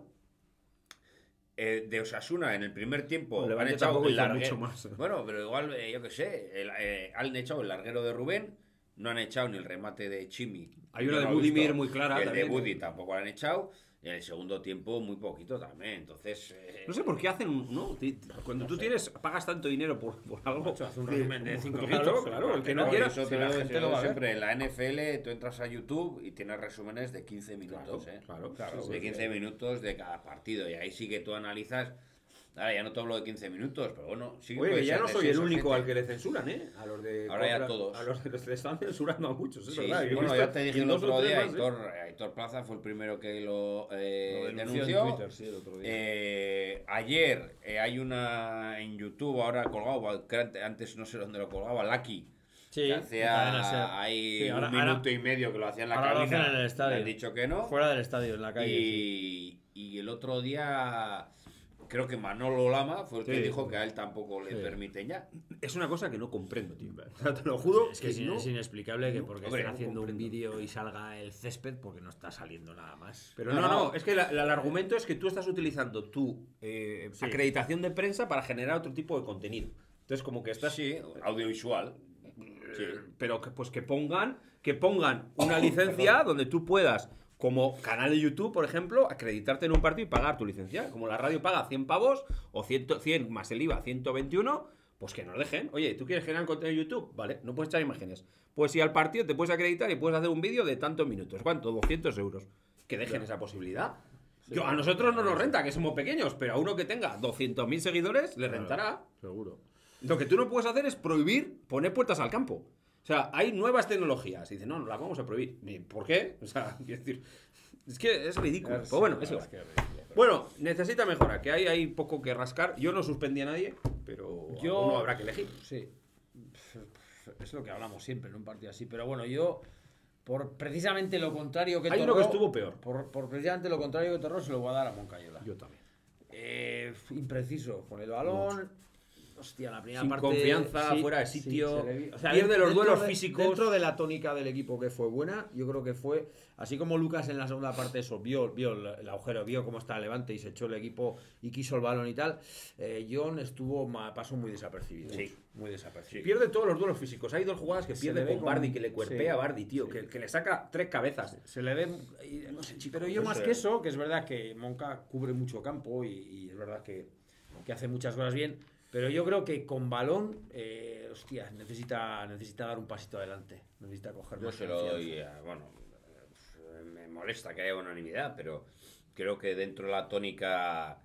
De Osasuna en el primer tiempo El han Levante echado tampoco el hizo larguero. mucho más. Bueno, pero igual, yo qué sé, han echado el larguero de Rubén, no han echado ni el remate de Chimi. Hay uno Yo de no he Budimir visto. muy clara El también. de Budi tampoco lo han echado. Y en el segundo tiempo muy poquito también. Entonces... No sé por qué hacen, ¿no? Cuando tú pagas tanto dinero por algo. Macho, hace un resumen de 5 Claro, minutos. claro, el que No, no quiera. eso si te la lo gente digo lo va a ver. siempre. En la NFL tú entras a YouTube y tienes resúmenes de 15 minutos. Claro, De 15 minutos de cada partido. Y ahí sí que tú analizas. Ahora ya no te hablo de 15 minutos, pero bueno, sí que Oye, puede que ya ser no de soy seis el o único siete. al que le censuran, ¿eh? A los de. Ahora ya todos. A los que le están censurando a muchos, es Sí, verdad. sí, Yo he bueno, visto ya te dije y el dos o otro tres día, más, ¿eh? Aitor Plaza fue el primero que lo denunció denunció. en Twitter, sí, el otro día. Ayer hay una en YouTube ahora colgado, que antes no sé dónde lo colgaba, Lucky. Sí, Que en Cadena Ser. hacía ahí Sí, ahora- un minuto y medio que lo hacía en la ahora lo cabina. hacen en el estadio. Le han dicho que no. Fuera del estadio, en la calle. sí. Y el otro día creo que Manolo Lama fue el que Sí. dijo que a él tampoco le Sí. permiten ya. Es una cosa que no comprendo, tío. O sea, te lo juro. Es que es, no. es inexplicable que porque Hombre, estén no haciendo un comprendo. vídeo y salga el césped porque no está saliendo nada más. Pero No, no, no. no, es que el argumento es que tú estás utilizando tu Sí. acreditación de prensa para generar otro tipo de contenido. Entonces, como que estás. Sí, audiovisual. Sí. Pero que, pues que pongan una licencia donde tú puedas, como canal de YouTube, por ejemplo, acreditarte en un partido y pagar tu licencia. Como la radio paga 100 pavos o 100 más el IVA, 121, pues que nos dejen. Oye, ¿tú quieres generar contenido en YouTube? Vale, no puedes echar imágenes. Pues ir al partido, te puedes acreditar y puedes hacer un vídeo de tantos minutos. ¿Cuánto? 200 euros. Que dejen esa posibilidad. A nosotros no nos renta, que somos pequeños, pero a uno que tenga 200.000 seguidores le rentará. Seguro. Lo que tú no puedes hacer es prohibir poner puertas al campo. O sea, hay nuevas tecnologías. Y dicen, no, las vamos a prohibir. ¿Y ¿por qué? O sea, quiero decir, es que es ridículo. Pero bueno, es igual. Bueno, necesita mejora, que hay poco que rascar. Yo no suspendí a nadie, pero uno habrá que elegir. Sí. Es lo que hablamos siempre en un partido así. Pero bueno, yo, por precisamente lo contrario que Hay uno que estuvo peor. Por precisamente lo contrario que Torró, se lo voy a dar a Moncayola. Yo también. Impreciso con el balón. Hostia, la primera Sin parte. confianza, fuera de sitio, se le vi- pierde los dentro duelos de- físicos. Dentro de la tónica del equipo que fue buena, yo creo que fue. Así como Lucas en la segunda parte, eso, vio el agujero, vio cómo está el Levante y se echó el equipo y quiso el balón y tal. John pasó muy desapercibido. Sí. Muy desapercibido. Pierde todos los duelos físicos. Hay dos jugadas que Se pierde le ve con como- Bardi, que le cuerpea sí, a Bardi, tío. sí. Que le saca 3 cabezas. Se le ve. No sé, pero yo más que eso, que es verdad que Monca cubre mucho campo y es verdad que hace muchas cosas bien. Pero yo creo que con balón, hostia, necesita dar un pasito adelante. Necesita coger Yo más se lo confianza. doy, me molesta que haya unanimidad, pero creo que dentro de la tónica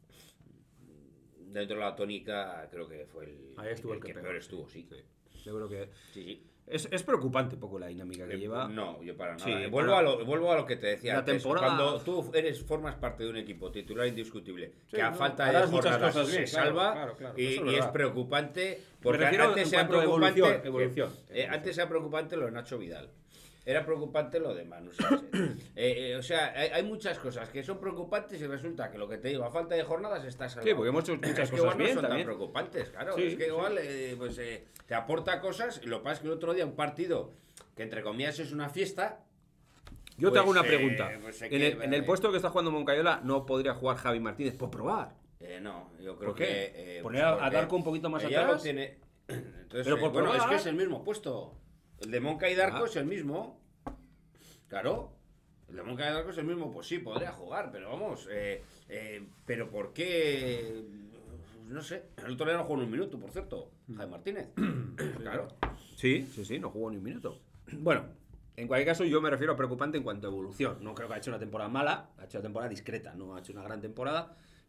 creo que fue Ahí estuvo el que peor peor. estuvo, sí. Yo creo que Sí. es preocupante un poco la dinámica que lleva. No, yo para nada. Sí, Vuelvo a lo que te decía La antes. temporada- Cuando tú formas parte de un equipo titular indiscutible, Sí, que a no, falta de harás muchas jornadas cosas bien, se claro, salva claro, y, eso es y es verdad. preocupante Me porque refiero antes en era cuanto a preocupante evolución. antes era preocupante lo de Nacho Vidal. Era preocupante lo de Manu Sánchez. O sea, hay muchas cosas que son preocupantes y resulta que lo que te digo, a falta de jornadas estás salvado. Sí, porque hemos hecho muchas Es que cosas igual no bien son también. tan preocupantes, claro. Sí, es que sí. igual te aporta cosas y lo que pasa es que el otro día un partido que entre comillas es una fiesta. Yo te Pues, hago una pregunta. pues En el puesto que está jugando Moncayola, ¿no podría jugar Javi Martínez por probar? No, yo creo ¿Por qué? que... ¿Poner a porque Darko un poquito más ella atrás? lo tiene... Entonces, Pero por bueno, es probar. que es el mismo puesto. El de Monca y Darko Ah. es el mismo. Claro. El de Monca y Darko es el mismo. Pues sí, podría jugar, pero vamos. Pero ¿por qué? No sé. El otro día no jugó ni un minuto, por cierto. Javi Martínez. Claro. Sí, no jugó ni un minuto. Bueno, en cualquier caso, yo me refiero a preocupante en cuanto a evolución. No creo que ha hecho una temporada mala, ha hecho una temporada discreta, no ha hecho una gran temporada,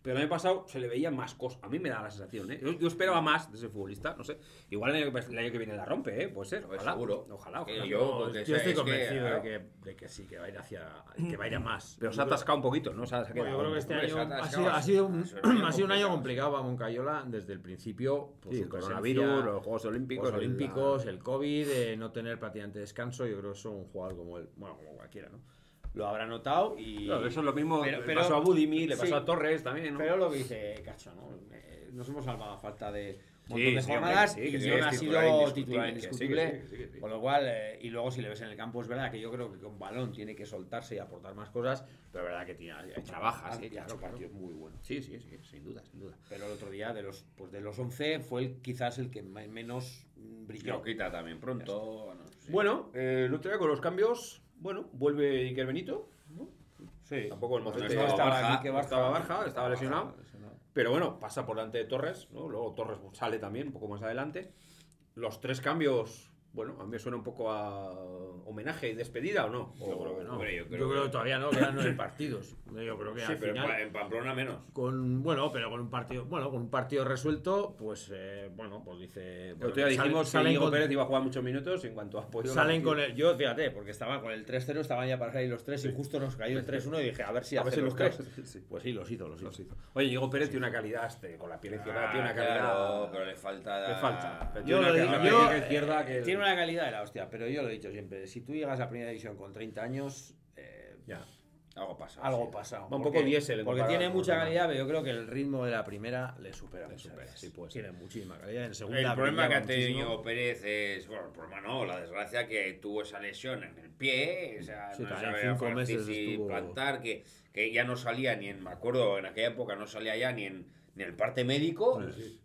Pero el año pasado se le veía más cosas. A mí me da la sensación, ¿eh? Yo esperaba más de ese futbolista, no sé. Igual el año que viene la rompe, ¿eh? Puede ser, Pues ojalá. seguro. Ojalá. Yo, porque Yo estoy es que, convencido claro, de que sí, que va a ir que va a ir a más. Pero se ha atascado un poquito, ¿no? Se ha Bueno, quedado yo creo que este Hombre, se ha año atascado, ha sido un es un año ha sido un año complicado. complicado para Moncayola desde el principio. Por Sí, su el presencia, coronavirus, los Juegos Olímpicos. Los Olímpicos, el COVID, no tener prácticamente descanso. Yo creo que eso un jugador como él, bueno, como cualquiera, ¿no? Lo habrá notado y. Claro, eso es lo mismo. Pero- Le pasó a Budimir, le sí. pasó a Torres también, ¿no? Pero lo que dice Cacho, ¿no? Nos hemos salvado a falta de un montón Sí, de sí, jornadas hombre, que sí, que y sí, John es ha titular sido indiscutible, titular que sí, indiscutible. que sí, que sí. Con lo cual, y luego si le ves en el campo, es verdad que yo creo que con balón tiene que soltarse y aportar más cosas, pero es verdad que Trabaja, sí, y ha claro, hecho claro. partidos muy buenos. Sí, sin duda, sin duda. Pero el otro día, de los 11, fue quizás el que menos brilló. Lo quita también pronto. Bueno, sí. Bueno, el otro día con los cambios, bueno, vuelve Iker Benito. Sí. Tampoco el Mocete No estaba Barja, Quique no estaba Barja, estaba Barja, lesionado. Pero bueno, pasa por delante de Torres, ¿no? Luego Torres sale también un poco más adelante. Los 3 cambios, bueno, a mí me suena un poco a homenaje y despedida, ¿o no? Yo creo que no. Hombre, yo creo que todavía no, quedan 9 partidos. Yo creo que Sí, al pero final, en Pamplona menos. pero con un partido resuelto, pues pues dice. El otro día dijimos que Diego Pérez iba a jugar muchos minutos y en cuanto a apoyo. Salen con el. Yo, fíjate, porque estaba con el 3-0, estaban ya para salir los 3 y justo nos cayó el 3-1 y dije, a ver si hace los 3. Sí. Pues sí, los hizo. Oye, Diego Pérez tiene una calidad, con la piel izquierda, tiene una calidad. Claro, pero le falta. Le falta. Pero Yo tiene lo una digo, calidad izquierda que. tiene una calidad de la hostia, pero yo lo he dicho siempre, si tú llegas a primera división con 30 años, Ya. Algo pasa. algo sí. pasa. Va un poco diésel en Porque comparado tiene con mucha los demás. calidad, pero yo creo que el ritmo de la primera le supera. muchas supera, veces. sí, puede ser. Tiene muchísima calidad. En segunda El problema que brillaba ha tenido muchísimo. Íñigo Pérez es, bueno, el problema no, la desgracia que tuvo esa lesión en el pie, o sea, Sí, no también sabía 5 meses si estuvo- plantar, que ya no salía ni en, me acuerdo, en aquella época no salía ya ni en el parte médico,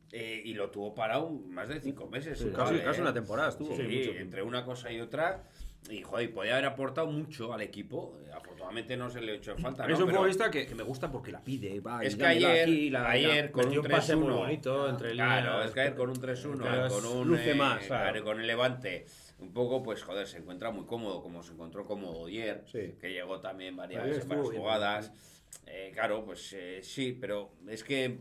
y lo tuvo parado más de 5 meses. Sí, ¿vale? Casi una temporada estuvo. Sí, mucho tiempo. entre una cosa y otra, y joder, podía haber aportado mucho al equipo, afortunadamente no se le echó en falta. A mí es ¿no? un Pero futbolista que me gusta porque la pide, va. es y que ya me da ayer, aquí, ayer con metió un un pase muy 3-1, bonito entre claro, líneas. es que ayer con un 3-1, Pero con un luce más, claro. con el Levante, un poco, pues joder, se encuentra muy cómodo, como se encontró cómodo ayer, Sí. que llegó también varias Ayer veces en varias estuvo bien, jugadas. Claro, pues sí, pero es que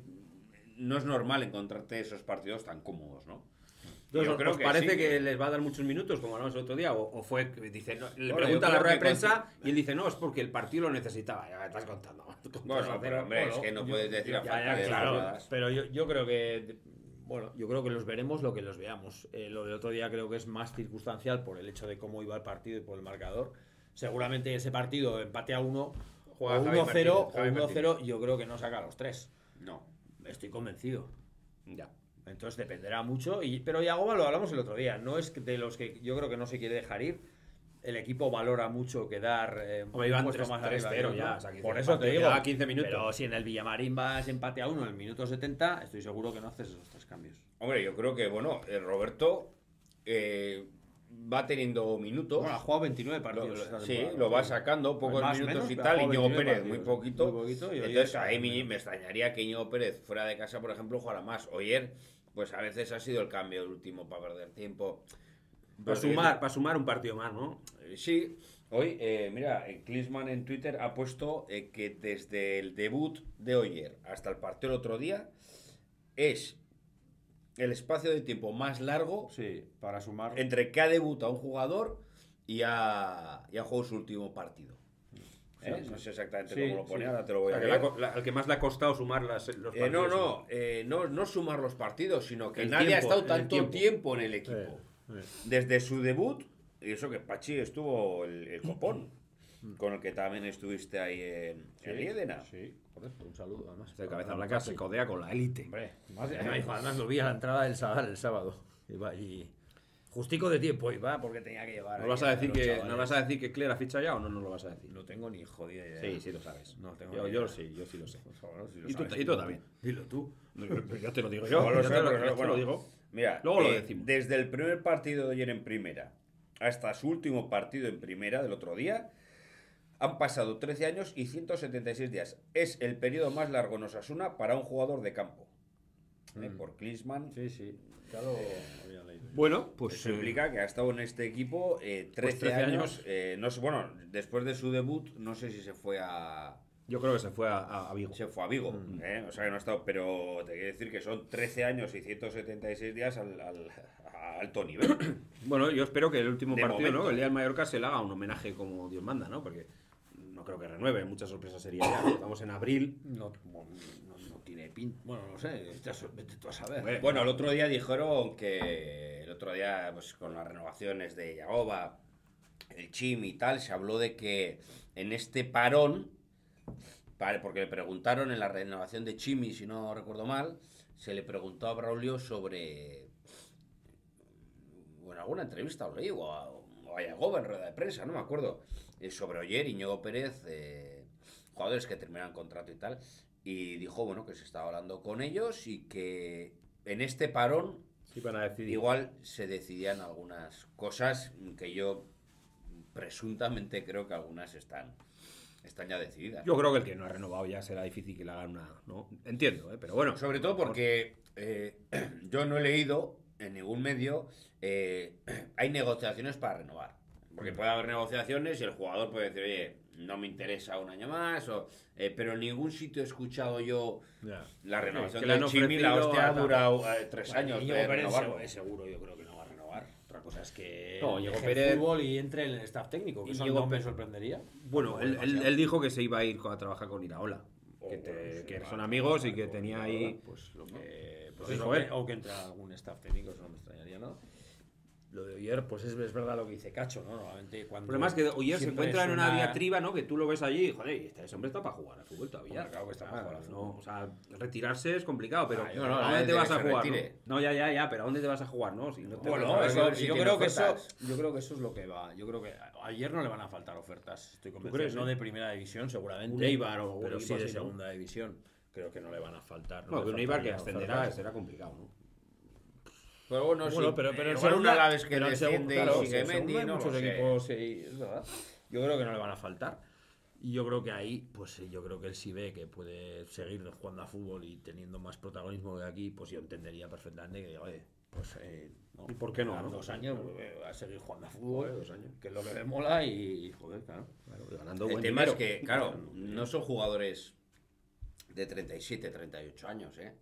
no es normal encontrarte esos partidos tan cómodos, ¿no? Entonces, Yo creo ¿os que parece sí, que les va a dar muchos minutos, como hablamos el otro día? ¿O fue que dice, no, le Bueno, pregunta a yo la creo rueda de que prensa y él dice, no, es porque el partido lo necesitaba? Ya me estás contando. Bueno, pero hombre, es que no puedes decir a falta de claro, jugadas. pero yo creo que yo creo que los veremos lo que los veamos. Lo del otro día creo que es más circunstancial por el hecho de cómo iba el partido y por el marcador. Seguramente ese partido empate a 1 o Juega Javi 1-0 Martínez, o Javi 1-0, yo creo que no saca los 3. No. Estoy convencido. Ya. Entonces dependerá mucho. Pero Yagoba lo hablamos el otro día. No es de los que yo creo que no se quiere dejar ir. El equipo valora mucho quedar Hombre, iban un puesto 3-0 más arriba que otro. ya, o sea, que Por el eso te partido digo. quedaba 15 minutos. Pero si en el Villamarín vas empate a 1 en el minuto 70, estoy seguro que no haces esos 3 cambios. Hombre, yo creo que, bueno, Roberto va teniendo minutos. Bueno, ha jugado 29 partidos. esta Sí, temporada. lo va sacando, pocos Más o minutos menos, y pero tal. ha jugado Íñigo 29 Pérez, muy partidos, poquito. muy poquito, y hoy Entonces, está ahí en- me extrañaría que Íñigo Pérez, fuera de casa, por ejemplo, jugara más. O ayer, pues a veces ha sido el cambio el último para perder tiempo. Para sumar un partido más, ¿no? Sí, hoy, mira, Klinsmann en Twitter ha puesto que desde el debut de Oyer hasta el partido del otro día es el espacio de tiempo más largo Sí, para sumar. entre que ha debutado un jugador y ha jugado su último partido. No sé exactamente Sí, cómo lo pone, sí. ahora te lo voy a O sea, que leer. al que más le ha costado sumar los partidos. No sumar los partidos, sino que El nadie ha tiempo, estado el tanto tiempo. tiempo en el equipo. Desde su debut, y eso que Pachi estuvo el copón, con el que también estuviste ahí en Liedena. Sí, joder, un saludo además. De cabeza blanca se codea con la élite. Hombre, además lo vi a la entrada del Sadar el sábado. Iba allí. Justico de tiempo iba porque tenía que llevar. ¿No vas a decir que Claire ha fichado ya o no lo vas a decir? No tengo ni jodida idea. Sí, sí lo sabes. No tengo yo, ni yo idea. sí, yo sí lo sé. Por favor, si lo Y tú, sabes, y tú también. Dilo tú. Ya te lo digo No lo yo. sé, Ya te pero lo bueno, digo. Mira, Luego lo decimos. desde el primer partido de ayer en primera hasta su último partido en primera del otro día, han pasado 13 años y 176 días. Es el periodo más largo en Osasuna para un jugador de campo. Por Klinsmann. Sí, sí. Ya lo había leído. Bueno, pues Eso implica que ha estado en este equipo 13, 13 años. No sé, bueno, después de su debut, no sé si se fue a Yo creo que se fue a Vigo. Se fue a Vigo, ¿eh? O sea que no ha estado, pero te quiero decir que son 13 años y 176 días a alto nivel. Bueno, yo espero que el último De partido, momento. ¿no? El día del Mallorca se le haga un homenaje como Dios manda, ¿no? Porque no creo que renueve, mucha sorpresa sería ya. Estamos en abril. No tiene pinta. Bueno, no sé, vete tú a saber. Bueno, el otro día dijeron que pues con las renovaciones de Yagoba, el Chim y tal, se habló de que en este parón, porque le preguntaron en la renovación de Chimi, si no recuerdo mal, se le preguntó a Braulio sobre, bueno, alguna entrevista o leí, o a Yagoba en rueda de prensa, no me acuerdo, sobre Oyer, Íñigo Pérez, jugadores que terminan contrato y tal, y dijo, bueno, que se estaba hablando con ellos y que en este parón Sí, van a decidir. igual se decidían algunas cosas que yo presuntamente creo que algunas están ya decididas. Yo creo que el que no ha renovado ya será difícil que le hagan una. ¿No? Entiendo, pero bueno. Sobre todo porque yo no he leído en ningún medio hay negociaciones para renovar. Porque puede haber negociaciones y el jugador puede decir, oye, no me interesa un año más, pero en ningún sitio he escuchado yo Ya. la renovación que le del han Chimi, la ofrecido hostia ha a- durado 3 años Íñigo de Pérez renovarlo. seguro, yo creo que no va a renovar. Otra cosa es que No, Íñigo deje Pérez- el fútbol y entre en el staff técnico, que eso Íñigo no me Pérez- sorprendería. Bueno, Tampoco él demasiado. dijo que se iba a ir a trabajar con Iraola. Que son amigos y que tenía ahí. Pues lo que. Pues Sí, eso, joder. o que entre algún staff técnico, eso no me extrañaría, ¿no? Lo de Oyer, pues es verdad lo que dice Cacho, ¿no? Normalmente cuando. El problema es que Oyer se siempre encuentra en una suena- diatriba, ¿no? Que tú lo ves allí y, joder, ese hombre está para jugar al fútbol todavía. Hombre, claro que está para jugar al No, o sea, retirarse es complicado, pero yo ¿a no, dónde te desde vas que a se jugar? retire. No, ya, pero ¿a dónde te vas a jugar, no? Si no te Bueno, Habrá que eso, ver si yo tiene creo que eso, ofertas. yo creo que eso es lo que va. Yo creo que ayer no le van a faltar ofertas. Estoy convencido. crees, No eh? de primera división, seguramente. Un Eibar o un pero equipo sí de así, ¿no? segunda división. Creo que no le van a faltar. No, le que un Eibar que faltarían ascenderá ofertas. será complicado, ¿no? Pero bueno, Bueno, sí, pero en igual segunda- una vez que pero en desciende claro, y sigue en segunda Mendy, hay no muchos lo sé. equipos, sí, es verdad. Yo creo que no le van a faltar. Y yo creo que ahí, pues sí, yo creo que él sí ve que puede seguir jugando a fútbol y teniendo más protagonismo que aquí, pues yo entendería perfectamente que diga, oye, pues no, ¿Y por qué no, quedan no? 2 años, a seguir jugando a fútbol, Joder, 2 años. que es lo que me mola y joder, claro. Claro, y ganando El buen tema es dinero. que, claro, no son jugadores de 37, 38 años, ¿eh?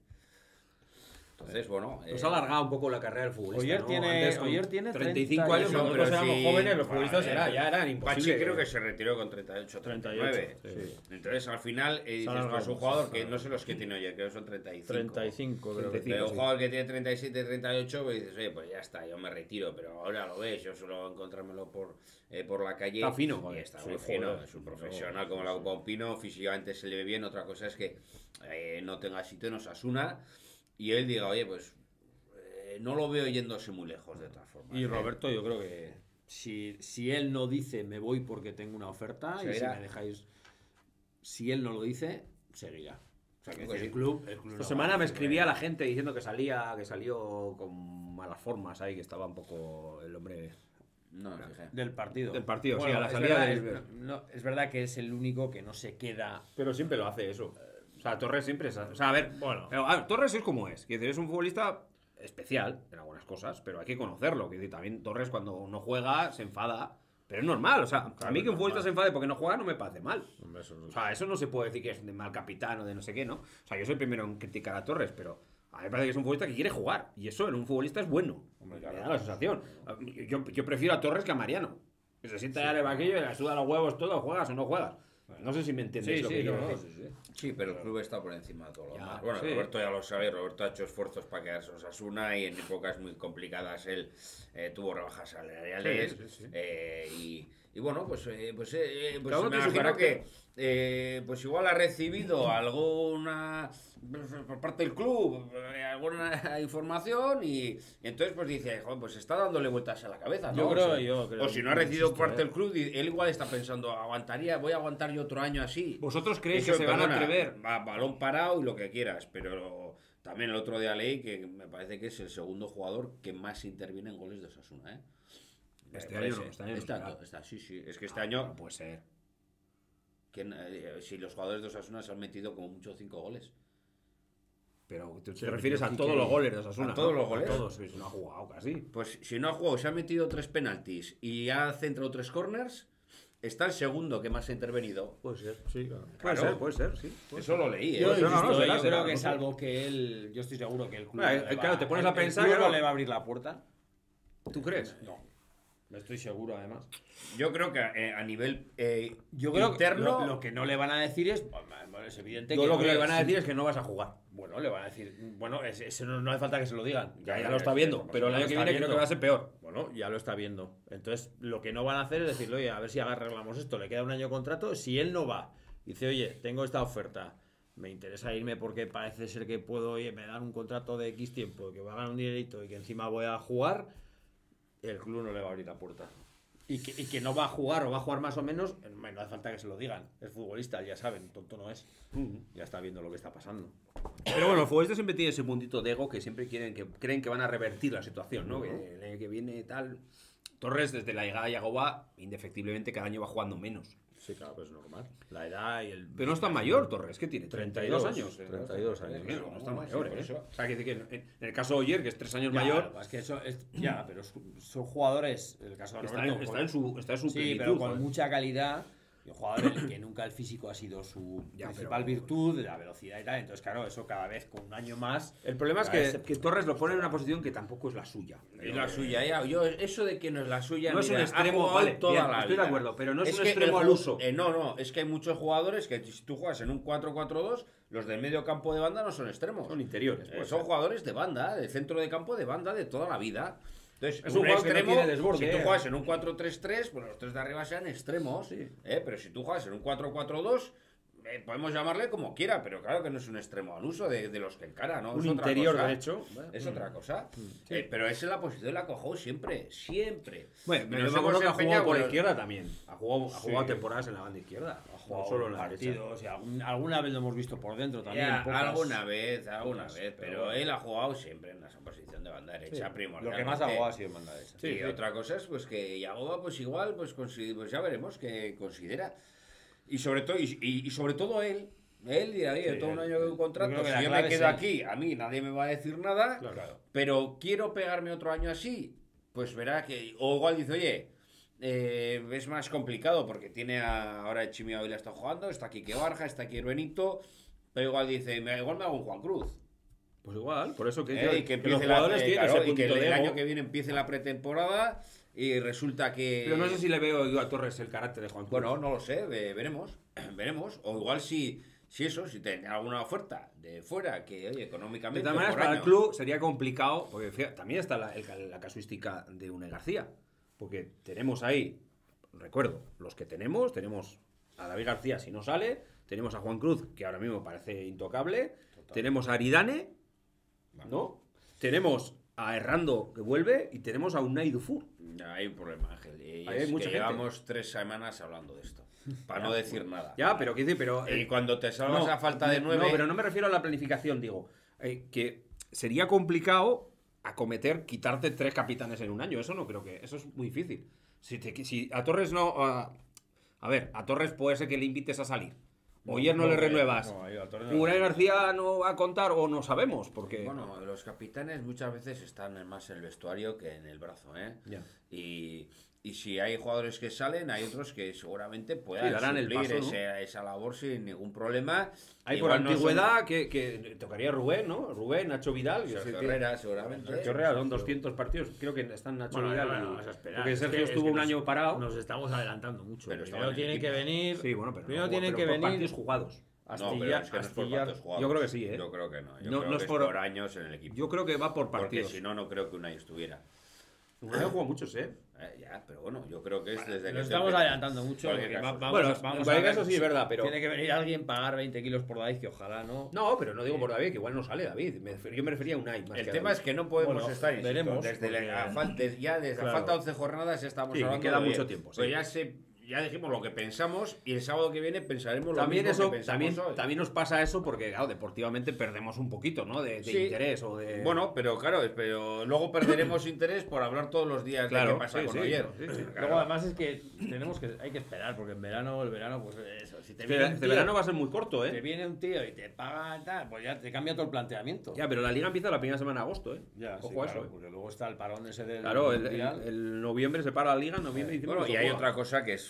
Entonces, bueno... Nos ha alargado un poco la carrera del futbolista. Oyer ¿no? tiene- Antes, con Oyer tiene 35 30 años, y- cuando pero nosotros éramos sí, jóvenes, los futbolistas vale. ya eran imposibles. Pachi creo que se retiró con 38, 39. 38, Entonces, al final, dices, alargado pues un mucho, jugador se que ha no sé los que tiene Oyer, creo que son 35. 35, creo que 35. Pero un sí. jugador que tiene 37, 38, pues dices, oye, pues ya está, yo me retiro, pero ahora lo ves, yo suelo encontrármelo por la calle. Está fino, y joder. está Sí, muy joder, fino, es un no, profesional como la Copa un Pino, físicamente se le ve bien, otra cosa es que no tenga sitio en Osasuna y él diga, oye, pues no lo veo yéndose muy lejos de todas formas. Y Roberto, yo creo que si él no dice me voy porque tengo una oferta y si Seguirá. me dejáis, si él no lo dice, seguirá. O sea, que Pues el sí. club Esta no semana va me a escribía la gente diciendo que salió con malas formas ahí, que estaba un poco el hombre No, me fijé. del partido. del partido, sí, Bueno, a la es salida verdad, del... es verdad que es el único que no se queda. Pero siempre lo hace eso. O sea, Torres siempre es... O sea, a ver, Bueno. Torres es como es. Quiere decir, es un futbolista especial en algunas cosas, pero hay que conocerlo. Quiere decir, también Torres cuando no juega se enfada. Pero es normal, o sea, a mí que un futbolista se enfade porque no juega no me parece mal. Hombre, eso O sea, eso no se puede decir que es de mal capitán o de no sé qué, ¿no? O sea, yo soy el primero en criticar a Torres, pero a mí me parece que es un futbolista que quiere jugar. Y eso en un futbolista es bueno. Hombre, Me claro. da la sensación. Yo prefiero a Torres que a Mariano. Que se sienta ya en el banquillo y le suda los huevos todo, juegas o no juegas. No sé si me entiendes lo que quiero decir. sí. Sí, pero el club está por encima de todo lo Ya, demás. Bueno, sí. Roberto ya lo sabe, Roberto ha hecho esfuerzos para quedarse en Osasuna y en épocas muy complicadas él tuvo rebajas salariales. Sí, sí, sí. Y bueno, pues Cada uno me tiene su imagino carácter. que pues igual ha recibido alguna por parte del club alguna información y entonces pues dice, joder, pues está dándole vueltas a la cabeza, ¿no? Yo creo O si no ha recibido por parte del club, él igual está pensando, voy a aguantar yo otro año así. ¿Vosotros creéis Eso, que se van a perdona, atrever? Balón parado y lo que quieras, pero también el otro día leí que me parece que es el segundo jugador que más interviene en goles de Osasuna, ¿eh? Este Me año parece. no, este año no será. Sí, sí. Es que este año, No puede ser. si los jugadores de Osasuna se han metido como mucho 5 goles. Pero tú Sí, te refieres a sí, todos que- los goles de Osasuna. a todos ¿no? los goles. A todos, sí, no ha jugado casi. Pues si no ha jugado, se ha metido 3 penaltis y ha centrado 3 corners, está el segundo que más ha intervenido. Puede ser, sí, claro. Claro. Puede ser, sí. Puede Eso ser. lo leí, ¿eh? Yo, no, no, será, yo será, creo que no sé. salvo que él, yo estoy seguro que el club Claro, no le va- claro, te pones a el pensar, club claro. no le va a abrir la puerta. ¿Tú crees? No, estoy seguro además. Yo creo que a nivel Yo creo interno... que lo que no le van a decir es, bueno, es evidente Yo que lo que oye, le van a sí. decir es que no vas a jugar. Bueno, le van a decir, bueno, eso no hace falta que se lo digan. Ya lo está viendo, pero el año que viene creo que va a ser peor. Bueno, ya lo está viendo. Entonces, lo que no van a hacer es decirle, oye, a ver si arreglamos esto, le queda un año de contrato. Si él no va, dice, oye, tengo esta oferta, me interesa irme porque parece ser que puedo, oye, me dan un contrato de X tiempo, que va a ganar un dinerito y que encima voy a jugar, el club no le va a abrir la puerta. Y que no va a jugar o va a jugar más o menos, no hace falta que se lo digan. Es futbolista, ya saben, tonto no es. Ya está viendo lo que está pasando. Pero bueno, los futbolistas siempre tienen ese puntito de ego que siempre creen que van a revertir la situación, ¿no? Que el año que viene tal. Torres, desde la llegada de Yagoba, indefectiblemente cada año va jugando menos. Sí, claro, pues es normal. La edad y el... Pero no es tan mayor Torres, que tiene 32 años. 32 años. No está mayor, por ¿eh? eso. O sea, que en el caso de Oyer, que es 3 años Ya, mayor, es que eso es, ya, pero son jugadores, el caso de está Roberto, está en su sí, plenitud, pero con joder. mucha calidad. Y un jugador en el que nunca el físico ha sido su Ya, principal pero- virtud, la velocidad y tal. Entonces, claro, eso cada vez con un año más. El problema es cada vez que Torres lo pone en una posición que tampoco es la suya. Es la suya, ya. Yo, eso de que no es la suya. No es un mira, ha extremo, jugado vale, toda bien, la estoy de vida. acuerdo, pero no es un que extremo el al ju- uso. No, es que hay muchos jugadores que si tú juegas en un 4-4-2, los del medio campo de banda no son extremos. Son interiores. pues. Son jugadores de banda, de centro de campo de banda de toda la vida. Entonces, Es un jugador que no tiene desborde, si tú juegas en un 4-3-3, pues los tres de arriba sean extremos. Sí. Pero si tú juegas en un 4-4-2, podemos llamarle como quiera, pero claro que no es un extremo al uso de los que encara, ¿no? Un Es otra interior, cosa. de hecho. Es otra cosa. Pero esa es la posición la cojo siempre, siempre. Bueno, Y yo nos me acuerdo hemos que ha jugado empeñado por la con los- izquierda también. Ha jugado Sí. temporadas en la banda izquierda. Ha jugado no solo en la derecha. partidos y alguna vez lo hemos visto por dentro también. Ya, pocas. alguna vez, Pocas, pero pero él ha jugado siempre en esa posición de banda derecha, Lo primordialmente. que más ha jugado ha sido en banda derecha. Y otra cosa es pues que Yagoba pues igual pues ya veremos qué considera. Y sobre todo sobre todo él dirá, oye, Sí, todo un él- año de un yo contrato, creo que si la yo clave me es quedo él. aquí, a mí nadie me va a decir nada, Claro. pero quiero pegarme otro año así, pues verá que, o igual dice, oye, es más complicado porque tiene ahora Chimi Ávila está jugando, está Quique Barja, está aquí Benito, pero igual dice, igual me hago un Juan Cruz. Pues igual, por eso que, Y que que los empiece jugadores tienen claro, ese y que puntito el de año ego. que viene empiece la pretemporada y resulta que... Pero no sé si le veo yo a Torres el carácter de Juan Cruz. Bueno, no lo sé, veremos. O igual si tiene alguna oferta de fuera que, oye, de económicamente... todas maneras, por para el año- club sería complicado, porque fíjate, también está la casuística de Unai García. Porque tenemos ahí, recuerdo, los que tenemos a David García si no sale, tenemos a Juan Cruz, que ahora mismo parece intocable, tenemos a Aridane, ¿no? Tenemos a Errando, que vuelve, y tenemos a Unai Dufour. Hay un problema, Ángel. Y Ahí hay es mucha que gente. llevamos 3 semanas hablando de esto. Para no decir nada. Ya, pero ¿qué dice? Pero Y cuando te salvas no, a falta de 9... No, pero no me refiero a la planificación, digo. Que sería complicado quitarte 3 capitanes en un año. Eso no creo que. Eso es muy difícil. Si a Torres no. A ver, a Torres puede ser que le invites a salir. Oyer no le renuevas. Unai García no va a contar o no sabemos. Porque. Bueno, los capitanes muchas veces están más en el vestuario que en el brazo, ¿eh? Ya. Y si hay jugadores que salen, hay otros que seguramente puedan Sí, darán el suplir paso, ¿no? esa labor sin ningún problema. Hay por Igual no antigüedad que tocaría Rubén, ¿no? Rubén, Nacho Vidal. son- que Sergio sí, Herrera, seguramente. Sergio Herrera, son 200 partidos. Creo que están Nacho Bueno, Vidal. bueno, y- vamos a esperar. Porque Es Sergio que- estuvo es que un año parado. Nos estamos adelantando mucho. Pero Primero estaban en tienen el que equipo. venir. Sí, bueno, pero primero no, tienen pero que por venir. partidos jugados. No, pero Astillar, es que no es por Astillar. partidos jugados. Yo creo que sí, ¿eh? Yo creo que no. Yo No, creo no que es es por por- años en el equipo. Yo creo que va por Porque partidos. si no, no creo que Unai estuviera. Unai ha jugado muchos, ¿eh? Ya, pero bueno, yo creo que es desde que... Nos estamos adelantando mucho. Cualquier porque caso. Bueno, vamos en a cualquier ver caso sí es verdad, pero. Tiene que venir alguien, pagar 20 kilos por David, que ojalá no. No, pero no digo por David, que igual no sale David. Yo me refería a Unai. Más El que a tema David. es que no podemos Bueno, estar, insisto, veremos, desde porque- desde Claro. la falta de 11 jornadas estamos Sí, hablando queda de, mucho tiempo, Pues sí. ya dijimos lo que pensamos y el sábado que viene pensaremos También lo mismo eso, que pensamos hoy. también nos pasa eso porque, claro, deportivamente perdemos un poquito, ¿no? De Sí. interés o de. Bueno, pero claro, pero luego perderemos interés por hablar todos los días de claro, qué pasa sí, con sí, ayer. sí, sí. Luego además es que hay que esperar, porque el verano, pues eso. Si te viene un Este tío- verano va a ser muy corto, te ¿eh? viene un tío y te paga tal, pues ya te cambia todo el planteamiento. Ya, pero la liga empieza la primera semana de agosto, ¿eh? Ya, sí, Ojo a claro, eso, ¿eh? porque luego está el parón ese del Claro, Mundial. el noviembre se para la liga, noviembre y diciembre. Bueno, y se hay juega. otra cosa que es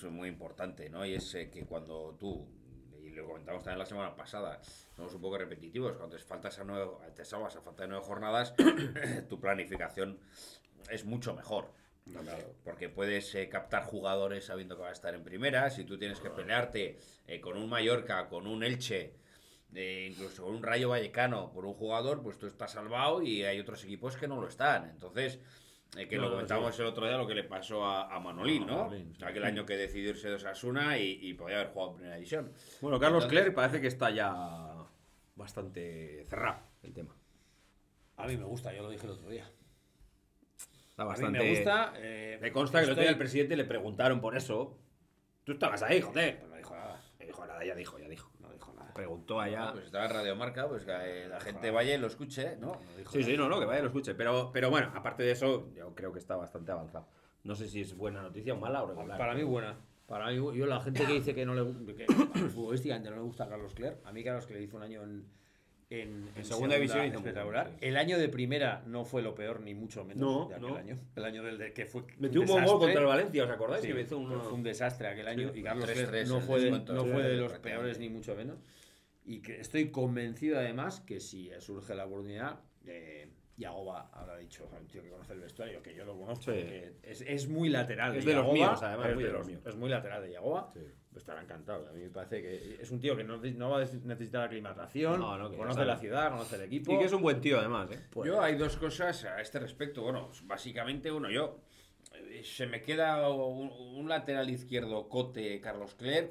muy importante, ¿no? Y es que cuando tú, y lo comentamos también la semana pasada, somos un poco repetitivos, cuando te salvas a falta de 9 jornadas, tu planificación es mucho mejor. Porque puedes captar jugadores sabiendo que va a estar en primera. Si tú tienes que pelearte con un Mallorca, con un Elche, incluso con un Rayo Vallecano por un jugador, pues tú estás salvado y hay otros equipos que no lo están. Entonces, que lo comentábamos el otro día, lo que le pasó a Manolín, ¿no? Manolín, sí. Aquel año que decidió irse de Osasuna y podía haber jugado en primera división. Bueno, Carlos Entonces, Clerc parece que está ya bastante cerrado el tema. A mí me gusta, yo lo dije el otro día. Está A mí bastante... me gusta. Me consta que el otro día al presidente le preguntaron por eso. Tú estabas ahí, joder. Pues no dijo nada. No dijo nada, ya dijo. No dijo nada. Preguntó allá. Pues estaba en Radio Marca, pues que la gente vaya y lo escuche, ¿no? Sí, sí, no, que vaya, lo escuche. Pero bueno, aparte de eso, yo creo que está bastante avanzado. No sé si es buena noticia o mala o regular. Para mí buena. Para mí, yo la gente que dice que no le que futbolísticamente no le gusta a Carlos Clerc, a mí Carlos Clerc hizo un año en segunda división hizo espectacular. muy bueno, sí. El año de primera no fue lo peor ni mucho menos No, de aquel no. año. El año que fue Metió un buen gol contra el Valencia, ¿os acordáis? Sí, Que hizo fue un desastre aquel año y Carlos 3-3 Clerc en no fue de, descuento, no sí, fue de los prácticamente. peores ni mucho menos. Y que estoy convencido además que si surge la oportunidad, Yagoba habrá dicho, o sea, un tío que conoce el vestuario, que yo lo conozco, Sí. que es muy lateral. Es de los Yagoba, míos, además, es muy de de los los- míos. Es muy lateral de Yagoba. Sí. Estará encantado. A mí me parece que es un tío que no va a necesitar aclimatación, No, que conoce sabe. la ciudad, conoce el equipo. Y que es un buen tío, además, ¿eh? Pues- Yo hay dos cosas a este respecto. Bueno, básicamente, yo se me queda un lateral izquierdo, Cote, Carlos Clerc.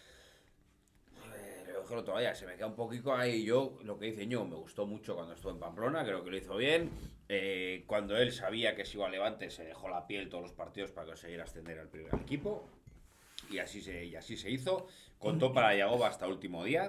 Lo dije el otro día, se me queda un poquito ahí. Yo, lo que hice yo, me gustó mucho cuando estuve en Pamplona, creo que lo hizo bien. Cuando él sabía que se iba a Levante, se dejó la piel todos los partidos para conseguir ascender al primer equipo. Y así se hizo. Contó para Yagoba hasta último día.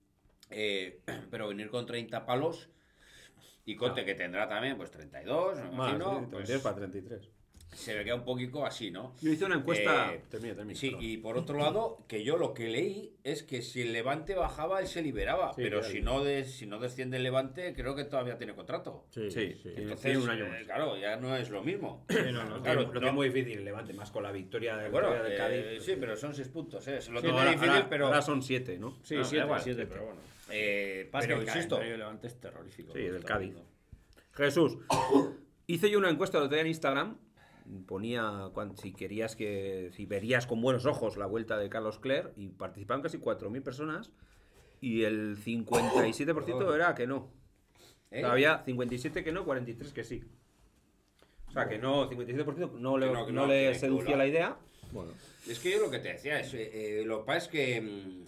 Pero venir con 30 palos y Conte, que tendrá también pues 32, me Más, imagino, sí, pues, 32 para 33. se me queda un poquito así, ¿no? Yo hice una encuesta... Eh, Termina, Sí, perdón. y por otro lado, que yo lo que leí es que si el Levante bajaba, él se liberaba. Sí, pero claro. si no desciende el Levante, creo que todavía tiene contrato. Sí, tiene Entonces, un año más. claro, ya no es lo mismo. Claro, Claro, lo que no. es muy difícil el Levante, más con la victoria del, Bueno, del Cádiz. sí, pero son 6 puntos, ¿eh? Se lo Sí, tiene ahora, difícil, ahora- pero... ahora son 7, ¿no? Sí, No, 7, da igual, 7, pero bueno. Pasa pero que el insisto, calendario de Levante es terrorífico. Sí, del Está Cádiz. viendo. Jesús, hice yo una encuesta el otro día en Instagram. Ponía si verías con buenos ojos la vuelta de Carlos Clerc y participaron casi 4.000 personas y el 57% era que no. ¿eh? Había 57 que no, 43 que sí. O sea, que no, 57% no le, Que no, que no no, le que seducía cola. la idea. Bueno, Es que yo lo que te decía es, lo que pasa es que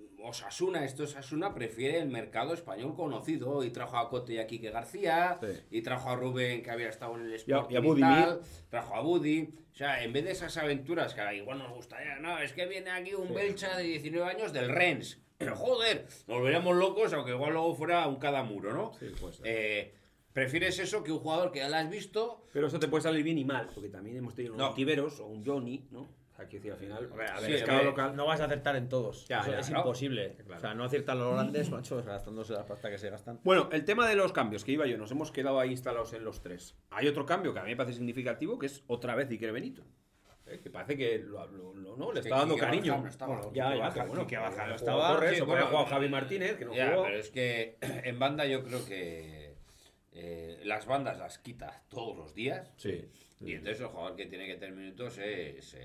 Osasuna prefiere el mercado español conocido y trajo a Cote y a Quique García Sí. y trajo a Rubén que había estado en el Y a Sporting Budimir. tal, trajo a Budi, o sea, en vez de esas aventuras que igual nos gustaría, no, es que viene aquí un Belcha de 19 años del Rennes, joder, nos veríamos locos aunque igual luego fuera un Cadamuro, ¿no? sí, pues. Prefieres eso que un jugador que ya lo has visto. Pero eso te puede salir bien y mal, porque también hemos tenido No. un Tiberos o un Johnny, ¿no? O sea, que decir, al final, A ver, Sí, mercado hombre, local. No vas a acertar en todos. Ya, Eso ya, es claro. imposible. Claro. O sea, no aciertan los holandeses, macho, gastándose la pasta que se gastan. Bueno, el tema de los cambios que iba yo, nos hemos quedado ahí instalados en los tres. Hay otro cambio que a mí me parece significativo, que es otra vez Iker Benito. Que parece que ¿no? le que está dando Quique cariño. Barja no estaba. Bueno, Quique ya, Barja, pero bueno, Quique Barja no jugó estaba. Torres, Sí, o podía bueno, jugar Javi Martínez, que no Ya, jugó. pero es que en banda yo creo que las bandas las quita todos los días. Sí. Y entonces el jugador que tiene que tener minutos es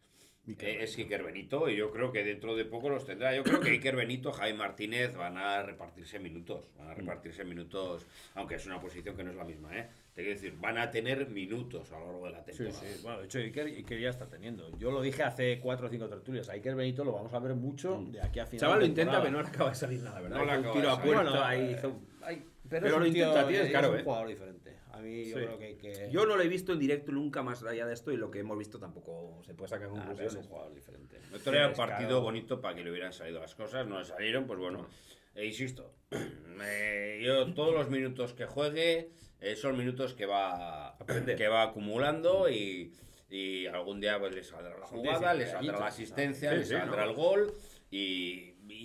Iker Benito, y yo creo que dentro de poco los tendrá. Yo creo que Iker Benito, Javi Martínez van a repartirse minutos. Aunque es una posición que no es la misma, ¿eh? Te quiero decir, van a tener minutos a lo largo de la Sí, temporada. sí. Bueno, de hecho, Iker ya está teniendo. Yo lo dije hace 4 o 5 tertulias. A Iker Benito lo vamos a ver mucho de aquí a final. Chaval lo de intenta, temporada. pero no le acaba de salir nada, ¿verdad? No le Hizo acaba un tiro de a salir. puerta Bueno, ahí hizo- Pero Pero es lo un tío, intenta, tío, es es claro, un ¿eh? jugador diferente. A mí yo Sí. creo que... Yo no lo he visto en directo nunca más allá de esto y lo que hemos visto tampoco se puede sacar pero es conclusiones. un jugador diferente. El otro día era un Sí, partido claro. bonito para que le hubieran salido las cosas, no le salieron, pues bueno, insisto, yo todos los minutos que juegue son minutos que va acumulando y algún día pues le saldrá la jugada, le saldrá la asistencia, Sí, le sí, saldrá ¿no? el gol y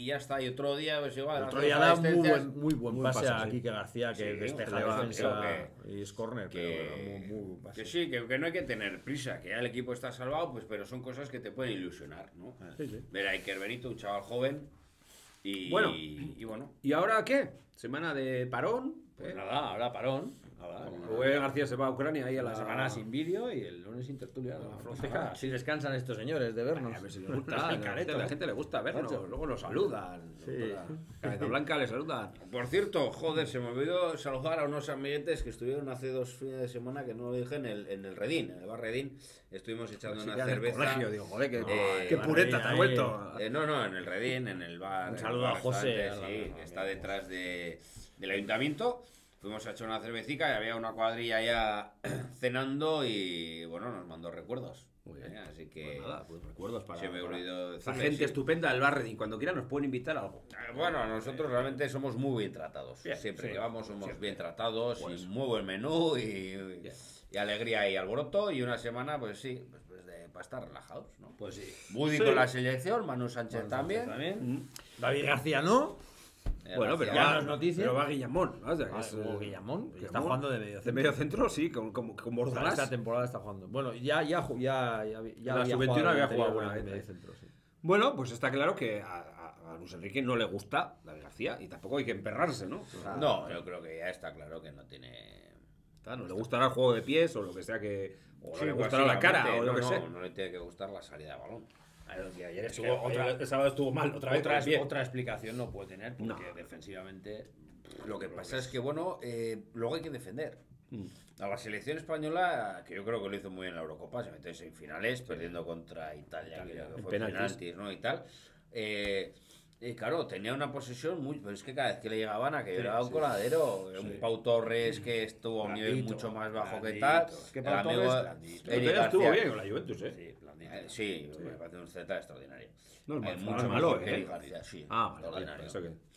y ya está. Y otro día, pues igual. El otro hace día dos da asistencias. muy buen Muy pase pase, a sí. Quique García, que Sí, despeja creo la defensa que- y es córner, pero muy buen pase. Que sí, que no hay que tener prisa, que ya el equipo está salvado, pues, pero son cosas que te pueden ilusionar, ¿no? Sí, sí. Ver a Iker Benito, un chaval joven, y Bueno. y bueno, ¿Y ahora qué? ¿Semana de parón? Pues nada, ahora parón. Nada, Rubén García se va a Ucrania ahí a la semana sin vídeo y el lunes sin tertulia. La fronteja. Así descansan estos señores de vernos. A ver si les gusta. A Careto, la gente le gusta vernos. Macho. Luego nos saludan. Sí. Cabeza Blanca le saludan. Por cierto, joder, se me olvidó saludar a unos amiguetes que estuvieron hace 2 fines de semana, que no lo dije, en el Redín, en el bar Redín. Estuvimos echando Sí, una ya en el cerveza. colegio, digo, joder, qué Bar pureta Redín te ha ahí. vuelto. No, en el Redín, en el bar. Un en saludo el bar a José, restaurante, sí, que está detrás del ayuntamiento. Fuimos a echar una cervecica y había una cuadrilla ya cenando y bueno, nos mandó recuerdos. Muy bien. Así que Pues nada, pues recuerdos para. se me olvidó Esa decirle, gente sí. estupenda del bar Redín. Cuando quieran nos pueden invitar a algo. Bueno, nosotros realmente somos muy bien tratados. Bien, Siempre sí, que vamos somos siempre. bien tratados Pues. y muy buen menú Bien. y alegría y alboroto. Y una semana, pues sí, para estar relajados, ¿no? Pues sí. Budi Sí. con la selección, Manu Sánchez también. David García no. Bueno, pero Ya va, no es noticia. pero va Guillamón, ¿no? O sea, que Ah, es, Hugo Guillamón, que está Guillamón. jugando de medio De centro. medio centro, sí, con Bordalás. Esta temporada está jugando. Bueno, ya la había sub-21 jugado había anterior jugado alguna de vez, medio ¿eh? centro, sí. Bueno, pues está claro que a Luis Enrique no le gusta David García y tampoco hay que emperrarse, ¿no? O sea, No, yo creo que ya está claro que no tiene. no le gustará el juego de pies o lo que sea que. O Sí, le gustará la cara o básicamente, lo que no, sé. no le tiene que gustar la salida de balón. Y ayer Es que el sábado estuvo mal, otra vez. con el pie. Otra explicación no puede tener porque No. defensivamente. Lo que pasa es que, bueno, luego hay que defender. Mm. A la selección española, que yo creo que lo hizo muy bien en la Eurocopa, se metió en semifinales, perdiendo contra Italia, creo que en fue penaltis. penaltis, ¿no? Y tal. Y claro, tenía una posesión muy. Pero es que cada vez que le llegaban a que era un coladero. Un Pau Torres que estuvo a un nivel Blandito, mucho más bajo que blandito. tal. Es que El Pau amigo Torres, blandito. Eric Pero estuvo García. bien con la Juventus, ¿eh? Sí, blandito. Sí, me parece un Z extraordinario. No es mal- Mucho no es mejor malo, que ¿eh? Eric García, sí. Vale, extraordinario. eso que.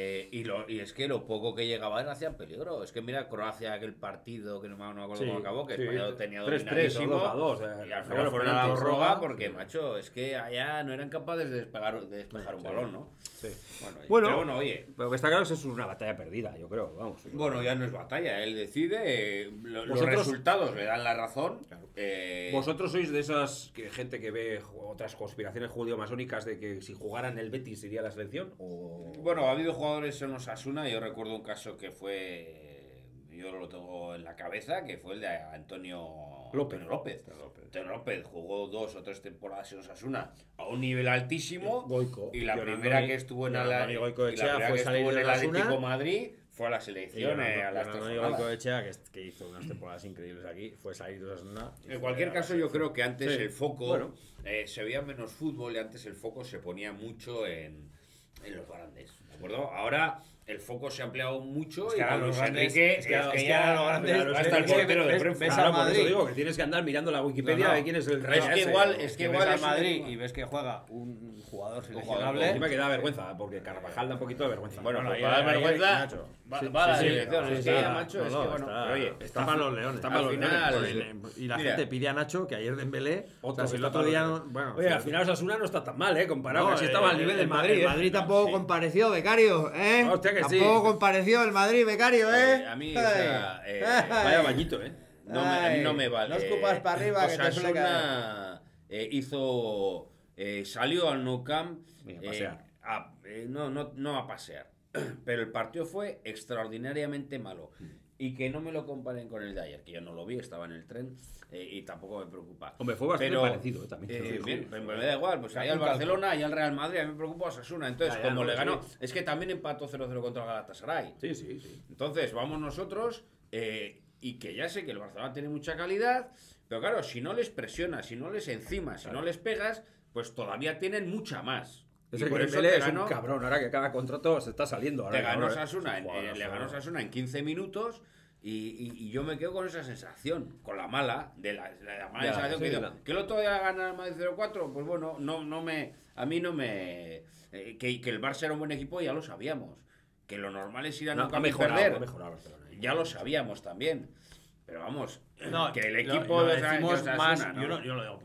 Y es que lo poco que llegaban hacían peligro. Es que mira Croacia, aquel partido que no me acuerdo Sí, cómo acabó, que sí, España lo tenía 3-3 o dominadísimo. 2-2, Y al luego final los fueron a la penaltis, prórroga ¿no? porque, macho, es que allá no eran capaces de despejar un balón, ¿no? Sí. Bueno, pero bueno, oye. Pero que está claro que eso es una batalla perdida, yo creo, vamos. Bueno, ya no es batalla, él decide, los Vosotros- resultados le dan la razón. Claro. eh, Vosotros sois de esas gente que ve otras conspiraciones judío-masónicas de que si jugaran el Betis iría a la selección o Bueno, ha habido jugadores en Osasuna. Yo recuerdo un caso que fue. Yo lo tengo en la cabeza, que fue el de Antonio López. Antonio López jugó 2 o 3 temporadas en Osasuna a un nivel altísimo. Goico. Y la Y primera Andoni- que estuvo en y la Andoni y Goicoechea la primera fue que salir estuvo en de el la Osasuna. Atlético Madrid fue a la selección a las 3 jornadas. Goicoechea, que hizo unas temporadas increíbles aquí, fue salir de Osasuna. y En fue cualquier a la caso, yo creo que antes Sí. el foco Bueno. se veía menos fútbol y antes el foco se ponía mucho en los grandes. ¿De acuerdo? Ahora el foco se ha ampliado mucho Es que y ahora con los Luis grandes- Enrique es que ahora los grandes- hasta el es que portero de ves- Brentford. ves a Claro, por Madrid. eso digo que tienes que andar mirando la Wikipedia No, no. de quién es el Es que igual- es que igual ves es al un Madrid tema- y ves que juega un jugador jugador seleccionable. Encima que da vergüenza, porque Carvajal da un poquito de vergüenza. Bueno, Bueno, pues ahí- para dar ahí- vergüenza, Nacho. va Sí, a la sí, selección. sí, Es sí, que, está- macho, no, es no, que bueno, está- pero oye, está para los leones. está para al los final- leones. Y la Mira. gente pide a Nacho que ayer Dembélé, o sea, si el está otro para día los no, bueno, Oye, sí, al final Osasuna no está tan mal, comparado, no, casi estaba al nivel del Madrid. El Madrid tampoco Sí. compareció, becario, ¿eh? Hostia, que sí. Tampoco compareció el Madrid, becario, ¿eh? a mí, o sea, Vaya bañito, a mí no me vale. No escupas para arriba, que te suele Osasuna hizo. Salió al Nou Camp. Venga, a pasear. No a pasear. Pero el partido fue extraordinariamente malo. Y que no me lo comparen con el de ayer, que yo no lo vi, estaba en el tren y tampoco me preocupa. Hombre, fue bastante Pero, parecido, también. te lo digo. bien, me da igual, pues ahí al Barcelona y al Real Madrid, a mí me preocupa Osasuna. Entonces, Ya, ya, como no, le ganó, sí. es que también empató 0-0 contra el Galatasaray. Sí, sí, sí. Entonces, vamos nosotros, y que ya sé que el Barcelona tiene mucha calidad, pero claro, si no les presionas, si no les encimas, si no les pegas, pues todavía tienen mucha más. Es Y el por que eso Dembélé te es un ganó, cabrón, ahora que cada contrato se está saliendo. Ahora, te ganó cabrón, Osasuna, Joder, le ganó Osasuna en 15 minutos. Y yo me quedo con esa sensación, con la mala, de la mala Ya, sensación sí, que digo, la- que el otro día gana el Madrid 0-4, pues bueno, a mí no me... que el Barça era un buen equipo ya lo sabíamos, que lo normal es ir a No, no ha campo y mejorado, perder, ha mejorado Barcelona. ya lo sabíamos también, pero vamos, No, que el lo- equipo lo de decimos Osasuna, más, ¿no? yo lo digo por ahí.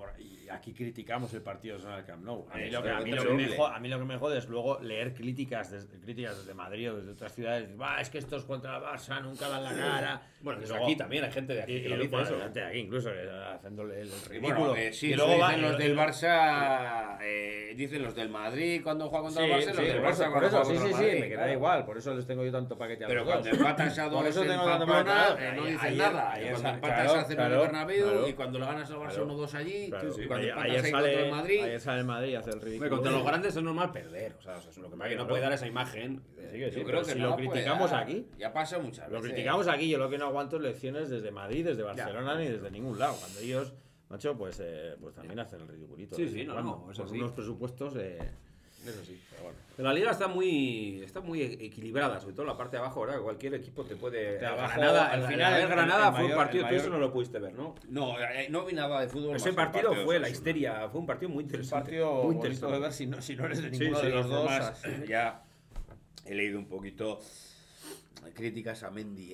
aquí criticamos el partido de Zona del Camp Nou. A mí, Es lo que, a mí lo que terrible. me jode es luego leer críticas desde Madrid o desde otras ciudades. Es que estos contra el Barça nunca dan la cara. Bueno, Y desde luego- aquí también hay gente de aquí que lo dice bueno, eso. gente de aquí incluso haciéndole el ridículo. Bueno, sí, y luego luego dicen los del Barça, dicen los del Madrid cuando juega contra el Barça, los del Barça por cuando eso, juega sí, contra el sí, Madrid. me queda claro. igual, por eso les tengo yo tanto paquete a Pero los cuando dos. empatas a Por dos eso en tengo tanto Pamplona, paquete. no dicen Ayer- nada. ayer Cuando sale- empatas claro, a 0 en claro, el Bernabéu claro. y cuando le ganas al Barça Claro. 1-2 allí, Claro. y cuando empatas Ayer ahí contra el sale, Madrid. ayer sale el Madrid y hace el ridículo. Hombre, contra los grandes es normal perder. O sea, eso es lo que pasa, que no puede dar esa imagen. Yo creo que si no, lo criticamos pues, aquí. Ya pasa muchas Lo veces. criticamos aquí, yo lo que no aguanto es lecciones desde Madrid, desde Barcelona ni desde ningún lado. Cuando ellos, macho, pues también hacen el ridiculito. Sí, de vez sí, en no, cuando, no, eso por sí. unos presupuestos. Eso sí. Pero la liga está muy equilibrada, sobre todo en la parte de abajo, ¿verdad? Cualquier equipo te puede. De abajo, Granada, al al final, final, el Granada fue mayor- un partido, el tú eso mayor- no lo pudiste ver, ¿no? No vi nada de fútbol. Ese más partido el fue de la Osasuna. histeria, fue un partido muy Un interesante. partido muy bonito interesante. de ver si no eres de Sí, ninguno sí, de los dos. Más, ya he leído un poquito críticas a Mendy,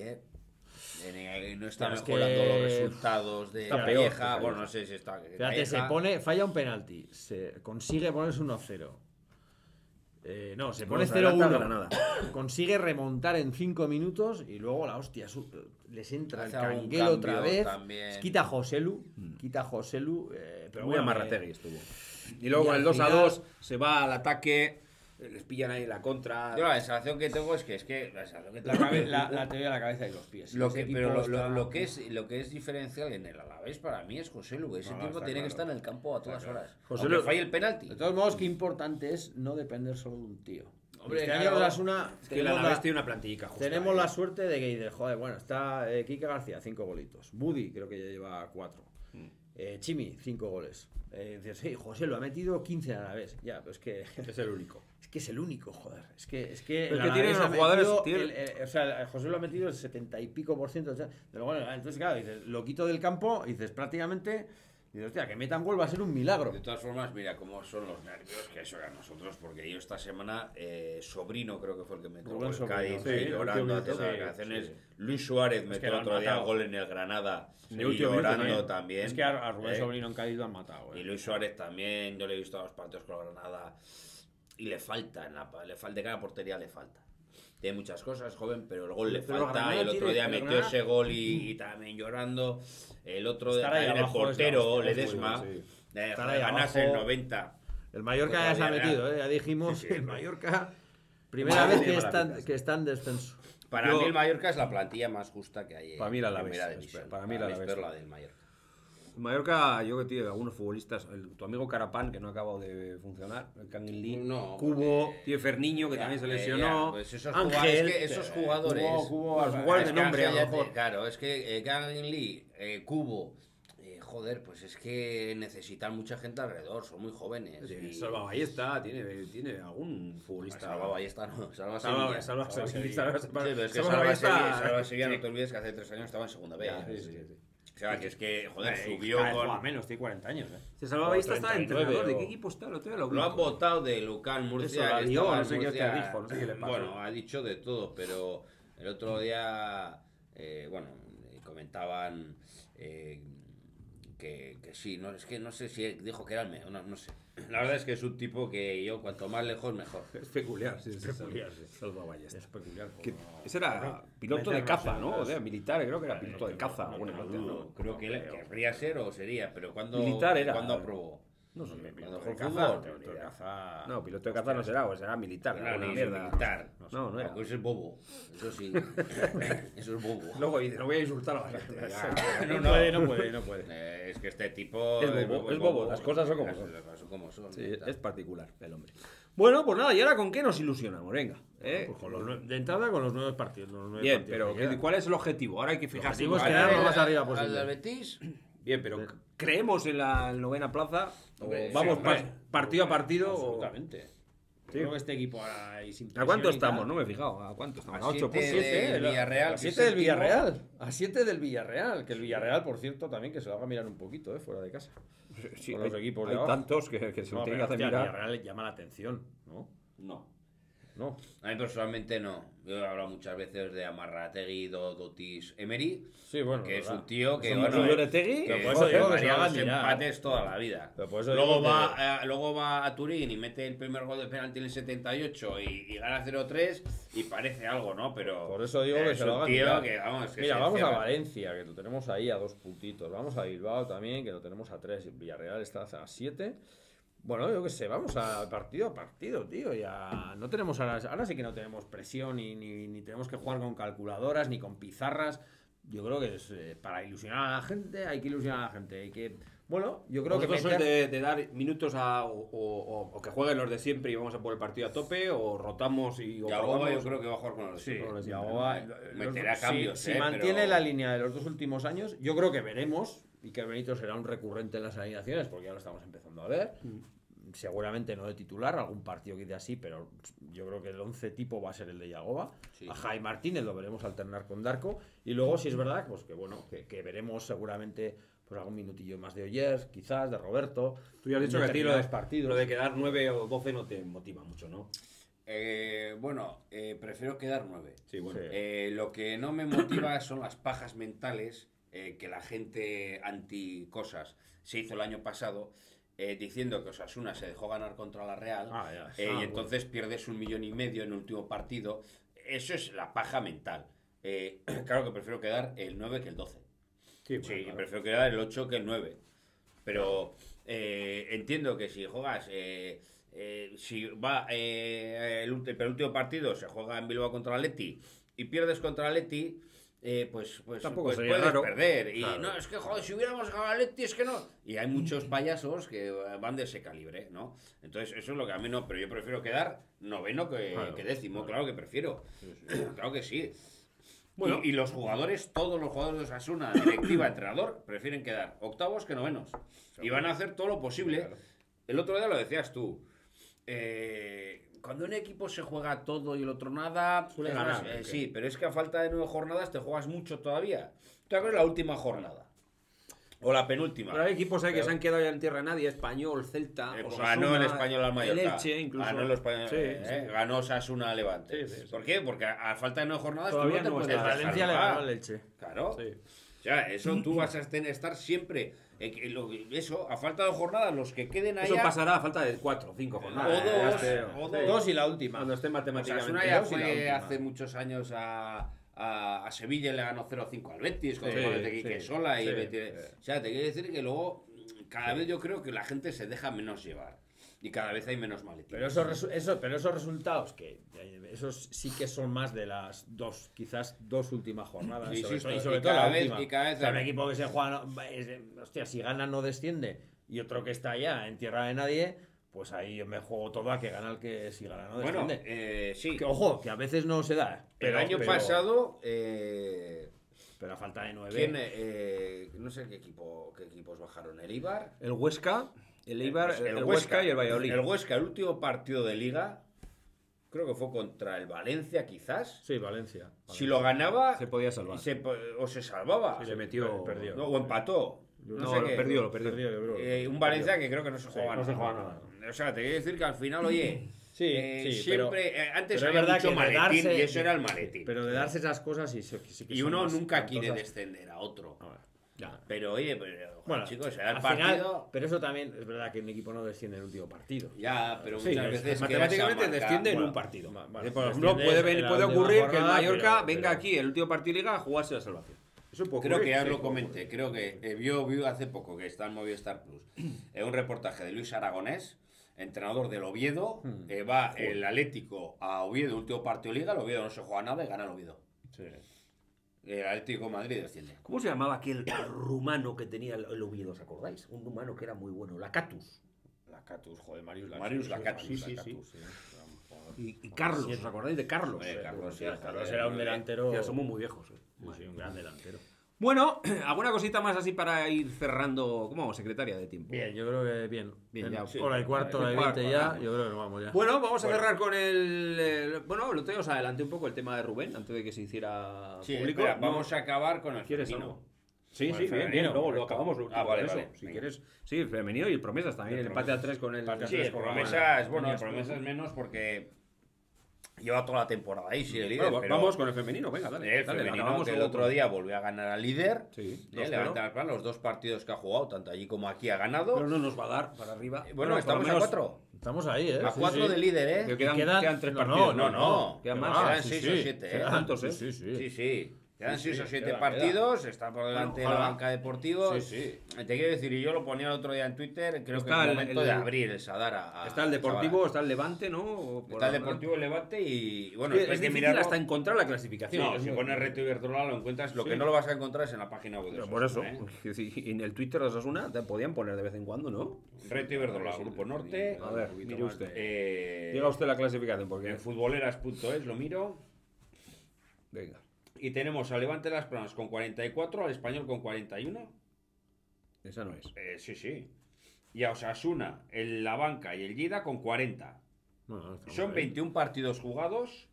no está Es mejorando que los resultados de está la peor, vieja. está Bueno, peor. no sé si está. Fíjate, falla un penalti, se consigue ponerse 1-0. No, se pone Bueno, se adelanta 0-1. Granada. Consigue remontar en 5 minutos y luego la hostia, les entra el Hace algún canguelo otra cambio vez. también. Quita a Joselu, pero Muy bueno, amarrategui estuvo. Y luego y con al el 2-2 final- se va al ataque, les pillan ahí la contra. Yo la sensación que tengo es que la sensación que La, tengo la teoría de la cabeza y los pies. Lo Ese que, equipo pero está- lo que es diferencial en el Alavés para mí es José Lu. Ese No, tipo está tiene que claro. estar en el campo a todas horas. José Aunque Lu- falle el penalti. De todos modos, qué importante es no depender solo de un tío. Hombre, este año claro. Osasuna Es que el tenemos Alavés la- tiene una plantillica justa. tenemos la suerte de que dices, joder, bueno, está Kike García, 5 golitos. Budi, creo que ya lleva 4. Chimi, 5 goles. Dices, sí, José lo ha metido 15 a la vez. Ya, pero es que Es el único. es el único, joder. Es que Es el que Alavés tienen ha los jugadores- metido tienen- o sea, José lo ha metido el 70 y pico por ciento. O sea, pero bueno, entonces, claro, dices, lo quito del campo y dices, prácticamente, dices, hostia, que metan gol va a ser un milagro. De todas formas, mira cómo son los nervios que eso era nosotros, porque yo esta semana, Sobrino creo que fue el que metió Rubén el Sobrino, Cádiz, sí, el llorando, último haciendo minuto, declaraciones. sí. Luis Suárez que metió lo el han otro día matado. gol en el Granada, En el y último minuto llorando también. Es que a Rubén ¿eh? Sobrino en Cádiz lo han matado. Y Luis Suárez también, yo le he visto a los partidos con la Granada y le falta, de cada portería le falta. Tiene muchas cosas, joven, pero el gol le Pero falta. Granada El otro tiene- día el metió Granada- ese gol y también llorando. El otro día Estar ahí también el abajo es la portero, hostia, es muy Ledesma, bueno, Estar ahí ganase el abajo. 90. El Mallorca Contra ya se ha Villarreal. metido, ya dijimos. Sí, sí, el pero- Mallorca, primera Madre vez de maravillas. que está en descenso. Para Yo- mí el Mallorca es la plantilla más justa que hay en Para mí el Alavés, primera es división. para mí el es Alavés. peor la del Mallorca. En Mallorca, yo que tiene algunos futbolistas, tu amigo Carapán, que no ha acabado de funcionar, el Kangin Lee, No, Cubo, porque- tiene Ferniño, que también se Ya, lesionó, pues esos Ángel, es que esos jugadores. Cubo, los jugadores Es de que nombre, a Ángel lo ya te- mejor. Claro, es que Kangin Lee, Cubo, joder, pues es que necesitan mucha gente alrededor, son muy jóvenes. y- Salva Ballesta, tiene algún futbolista. Salva Ballesta, no, Salva Salva- Sevilla. Salva Sevilla, Sevilla. Salva- Sí, pero es que Salva Salva Ballesta- Sevilla, Salva Sevilla, no te olvides que hace 3 años estaba en segunda B. Ya, sí, sí, sí. O sea, que es que, joder, Joder, subió cada vez con... juega menos, tiene 40 años. Se Salva O Ballesta está 39 entrenador. ¿De o- qué equipo está? Lo tengo, Lo han votado de Lucan Murcia. Eso, la que lió, estaba no en sé qué Murcia. hostia dijo, no sé qué le pasó. Bueno, ha dicho de todo, pero el otro día, comentaban que sí, no, es que no sé si dijo que era el mejor, no sé. La verdad es que es un tipo que yo, cuanto más lejos, mejor. Es peculiar, sí, es peculiar, sí. Salva Ballesta. Es peculiar. Que- como- Ese era piloto de caza, ¿no? O sea, militar, creo que era piloto de caza. Bueno, no. Creo que querría ser o sería, pero ¿cuándo, Militar era. ¿cuándo aprobó? No sé, Cuando Piloto jugó de al caza, fútbol. piloto de caza. No, piloto de caza no será, o será militar. Era alguna ni mierda. militar. No, no era. Pues es bobo. Eso sí. Eso es bobo. Luego dice, no voy a insultar a la gente. No puede. Es que este tipo Es bobo, las cosas son como son. Las cosas son como son. Sí, es particular el hombre. Bueno, pues nada, ¿y ahora con qué nos ilusionamos? Venga. Pues con los de entrada con los 9 partidos. Los 9 Bien, partidos pero que quedan. ¿cuál es el objetivo? Ahora hay que fijarse. objetivo es Vale, quedar lo vale. más arriba Al posible. del Betis, Bien, pero ¿creemos en la novena plaza? ¿O Hombre, vamos sí, hombre. partido a partido? o- Absolutamente. Creo que este equipo ahora es ¿A cuánto estamos? No me he fijado. ¿A cuánto estamos? A ¿A 8 siete puntos? de- Villarreal, A que 7 es del séptimo. Villarreal. A 7 del Villarreal. Que el Villarreal, por cierto, también que se lo haga mirar un poquito, fuera de casa. Sí, con los hay, equipos de hay abajo. tantos que se lo No, tienen que pero, hacer hostia, el mirar. Villarreal le llama la atención, ¿no? no. No. A mí personalmente no. Yo he hablado muchas veces de Amarrategui, Dotis, Emery, Sí, bueno, que es verdad. un tío que, Son bueno, muchos Loretegui, que por eso digo que se haría lo hagan los mirar. empates toda la vida. Pero por eso Luego digo luego va a Turín y mete el primer gol de penalti en el 78 y gana 0-3 y parece algo, ¿no? Pero Por eso digo que es se lo un hagan tío mirar. que, vamos, que Mira, se vamos a encierra. Valencia, que lo tenemos ahí a 2 puntitos. Vamos a Bilbao también, que lo tenemos a 3. Villarreal está a 7. Bueno, yo qué sé, vamos a partido, tío. Ya no tenemos ahora sí que no tenemos presión ni tenemos que jugar con calculadoras ni con pizarras. Yo creo que es para ilusionar a la gente, hay que ilusionar a la gente. Hay que, bueno, yo creo que ¿Vosotros sois meter... de dar minutos o que jueguen los de siempre y vamos a por el partido a tope? ¿O rotamos y o Yagoba yo probamos? creo que va a jugar con los Sí, chicos. Yagoba, Meterá si- cambios, si mantiene pero- la línea de los 2 últimos años, yo creo que veremos, y que Benito será un recurrente en las alineaciones, porque ya lo estamos empezando a ver. Seguramente no de titular, algún partido que de así, pero yo creo que el 11 tipo va a ser el de Yagoba. Sí. A Jai Martínez lo veremos alternar con Darko. Y luego, si es verdad, pues que bueno, que veremos seguramente pues algún minutillo más de Oyer, quizás, de Roberto. Tú ya has dicho en que a ti determinados partidos. lo de quedar 9 o 12 no te motiva mucho, ¿no? Prefiero quedar 9. Sí, bueno. Sí. Lo que no me motiva son las pajas mentales que la gente anti cosas se hizo el año pasado diciendo que Osasuna se dejó ganar contra la Real Ah, ya. y Bueno. entonces pierdes 1,5 millones en el último partido. Eso es la paja mental. Claro que prefiero quedar el 9 que el 12. Sí, Sí, prefiero quedar el 8 que el 9. Pero entiendo que si juegas, si va el penúltimo partido se juega en Bilbao contra el Atleti y pierdes contra el Atleti, pues Tampoco pues sería puedes raro. perder. Y Claro. no, es que joder, si hubiéramos ganado al Atleti es que no. Y hay muchos payasos que van de ese calibre, ¿no? Entonces eso es lo que a mí no, pero yo prefiero quedar noveno que décimo, claro que prefiero. Claro que sí. Bueno. Y los jugadores, todos los jugadores de Osasuna, directiva, entrenador, prefieren quedar octavos que novenos. Y van a hacer todo lo posible. El otro día lo decías tú. Cuando un equipo se juega todo y el otro nada, Suele es más, ganar, ¿o qué? sí, pero es que a falta de 9 jornadas te juegas mucho todavía. Otra cosa es la última jornada. O la penúltima. Pero hay equipos ahí que Pero- se han quedado ya en tierra de nadie, Español, Celta, Pues Osasuna, ganó el Español al Mallorca. el Elche incluso. Ganó el Español, Sí, sí. ganó Osasuna al Levante. Sí, sí, sí. ¿Por qué? Porque a falta de 9 jornadas Todavía tú no no te está. puedes El Valencia le salvar. ganó al Elche. Claro. Sí. O sea, eso tú vas a estar siempre. Eso, a falta de jornadas, los que queden allá. Eso pasará a falta de 4 o 5 jornadas. O dos. 2 y la última. Cuando esté matemáticamente. Osasuna ya dos y la fue última. hace muchos años a Sevilla y le ganó 0-5 al Betis con Sí, los goles de Quique sí, Sola. sí. O sea, te quiero decir que luego cada vez yo creo que la gente se deja menos llevar. Y cada vez hay menos maletines. Pero esos resultados, que esos sí que son más de las dos, quizás 2 últimas jornadas. Sí, sobre sí, todo, y y sobre todo cada la vez- última. y cada vez O sea, un hay- equipo que se juega, hostia, si gana no desciende, y otro que está allá en tierra de nadie, pues ahí yo me juego todo a que gana el que si gana no Bueno, desciende. sí. Que, ojo, que a veces no se da. El año pasado, Pero a falta de 9. ¿quién, no sé qué equipos bajaron? ¿El Ibar? El Huesca, el Eibar, Pues el Huesca y el Valladolid. El Huesca, el último partido de Liga, creo que fue contra el Valencia, quizás. Sí, Valencia. Si lo ganaba, Se podía salvar. o se salvaba. Se metió. perdió. No, o empató. No, sé lo qué. perdió, lo perdió. Perdió, yo creo. Un Valencia que creo que no se jugaba no se nada. jugaba nada. O sea, te quiero decir que al final, oye, Sí, sí, siempre. antes pero es había verdad mucho que de maletín darse- y eso era el maletín. Pero de darse esas cosas sí que Y son uno más nunca cantosas. quiere descender a otro. Ya. Pero oye, Bueno, chicos, era el al partido. final, pero eso también es verdad que un equipo no desciende en el último partido. Ya, pero Sí, muchas veces. matemáticamente quedas a desciende en marcar. un partido. bueno, Por desciende ejemplo, puede, en la puede última ocurrir que el jornada, Mallorca pero- venga aquí el último partido de liga a jugarse la salvación. Eso puede Creo ocurrir. que ya Sí, lo puede comenté, ocurrir. creo que vi hace poco que está en Movistar Plus un reportaje de Luis Aragonés, entrenador del Oviedo, va el Atlético a Oviedo, último partido de Liga, el Oviedo no se juega nada y gana el Oviedo. El Atlético de Madrid desciende. ¿Cómo se llamaba aquel rumano que tenía el Oviedo, os acordáis? Un rumano que era muy bueno, Lacatus. Lacatus, joder, Marius Lacatus. Sí, sí, sí. Y Carlos, ¿os acordáis de Carlos? Hombre, Carlos, sí, Carlos era un delantero. Ya somos muy viejos. Sí, un gran delantero. Bueno, alguna cosita más así para ir cerrando. ¿Cómo vamos, secretaria de tiempo? Bien, yo creo que bien. Bien, ya, sí. Hora y cuarto, hora y Cuarto, 20 ya. vamos. Yo creo que nos vamos ya. Bueno, vamos a cerrar con bueno, lo tenemos adelante un poco el tema de Rubén, antes de que se hiciera Sí, público. espera, No, vamos a acabar con el ¿Quieres femenino. algo? Sí, Con sí, el bien, femenino, luego lo correcto. acabamos. Lo último, vale, por eso, vale. Si venga. quieres. Sí, el femenino y el promesas también, el empate a 3 con el. Empate a Sí, tres el con promesas, la- bueno, el Niños, promesas menos porque Lleva toda la temporada ahí, sigue líder. Bueno, pero vamos con el femenino, venga, dale. el dale, femenino acabamos que el luego otro con- día volvió a ganar al líder. Sí, Levanta las palmas, los 2 partidos que ha jugado, tanto allí como aquí ha ganado. Pero no nos va a dar para arriba. Bueno, por estamos lo menos- a 4. Estamos ahí, ¿eh? A 4 de líder, ¿eh? Que quedan, Quedan- quedan 3 no, partidos. no. Quedan Que más. va, Quedan 6 o 7, ¿eh? Tantos, ¿eh? Sí, sí. Sí, sí. Quedan Sí, 6 o 7 queda, partidos, está por delante de la ojalá. banca deportiva. Sí, Te quiero decir, y yo lo ponía el otro día en Twitter, creo Está que es el el- momento el- de abrir el Sadar a Está el Deportivo, está el Levante, ¿no? O por Está el ahora. Deportivo, el Levante y bueno, Es, después es de difícil mirarlo. hasta encontrar la clasificación. No, Es si muy- pones Reto Iberdrola lo encuentras, lo Sí. que no lo vas a encontrar es en la página web de Pero por eso, Osasuna, ¿eh? y en el Twitter de Osasuna te podían poner de vez en cuando, ¿no? Reto Iberdrola, Grupo Norte. A ver, mire usted. Diga Diga usted la clasificación, porque... en futboleras.es lo miro. Venga. Y tenemos al Levante Las Palmas con 44, al Español con 41. Esa no es. Sí, sí. Y a Osasuna, la banca y el Lleida con 40. Bueno, estamos Son ahí. 21 partidos jugados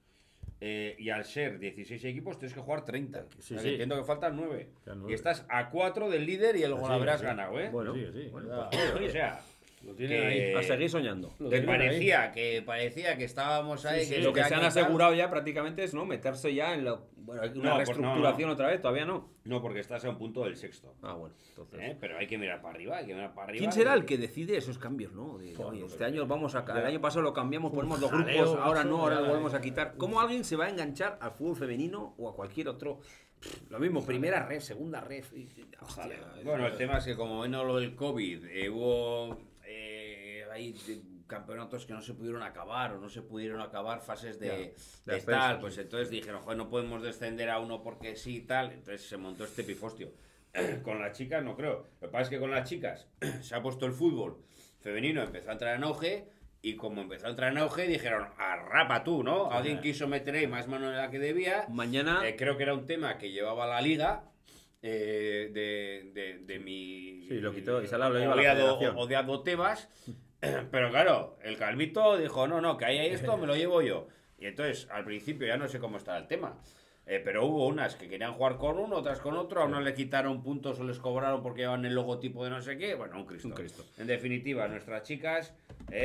y al ser 16 equipos tienes que jugar 30. Sí, O sea, sí. que entiendo que faltan 9. Quedan 9. Y estás a 4 del líder y el gol habrás sí. ganado, ¿eh? Bueno, Sí, bueno, ya. pues, o sea, Lo tienen que- ahí. a seguir soñando. Lo que tienen parecía que estábamos ahí. Sí, que sí. Lo que este se han año tal. asegurado ya prácticamente es no meterse ya en la... Bueno, hay una No, pues reestructuración no. otra vez, todavía no. No, porque estás a un punto del sexto. Ah, bueno, entonces... Pero hay que mirar para arriba, hay que mirar para arriba. ¿Quién será el que decide esos cambios, no? De, oye, este año vamos a... El año pasado lo cambiamos, ponemos dos jaleo, grupos, ahora macho, no, ahora ya, lo volvemos a quitar. ¿Cómo alguien se va a enganchar al fútbol femenino o a cualquier otro? Lo mismo, primera red, segunda red. Hostia, Bueno, el tema es que como vino lo del COVID, hubo ahí campeonatos que no se pudieron acabar o no se pudieron acabar fases de ascenso, tal, sí. pues entonces dijeron, joder, no podemos descender a uno porque sí y tal, entonces se montó este pifostio. Con las chicas no creo, lo que pasa es que con las chicas se ha puesto el fútbol femenino, empezó a entrar en auge y como empezó a entrar en auge dijeron, arrapa tú, ¿no? Alguien quiso meter ahí más mano de la que debía. Mañana... Creo que era un tema que llevaba la liga de mi Sí, lo quitó y Salah lo lleva a la federación. odiado Tebas, pero claro, el Calvito dijo, no, que hay esto, me lo llevo yo. Y entonces, al principio ya no sé cómo está el tema, pero hubo unas que querían jugar con uno, otras con otro, a unos le quitaron puntos o les cobraron porque llevan el logotipo de no sé qué, bueno, un Cristo. Un Cristo. En definitiva, nuestras chicas,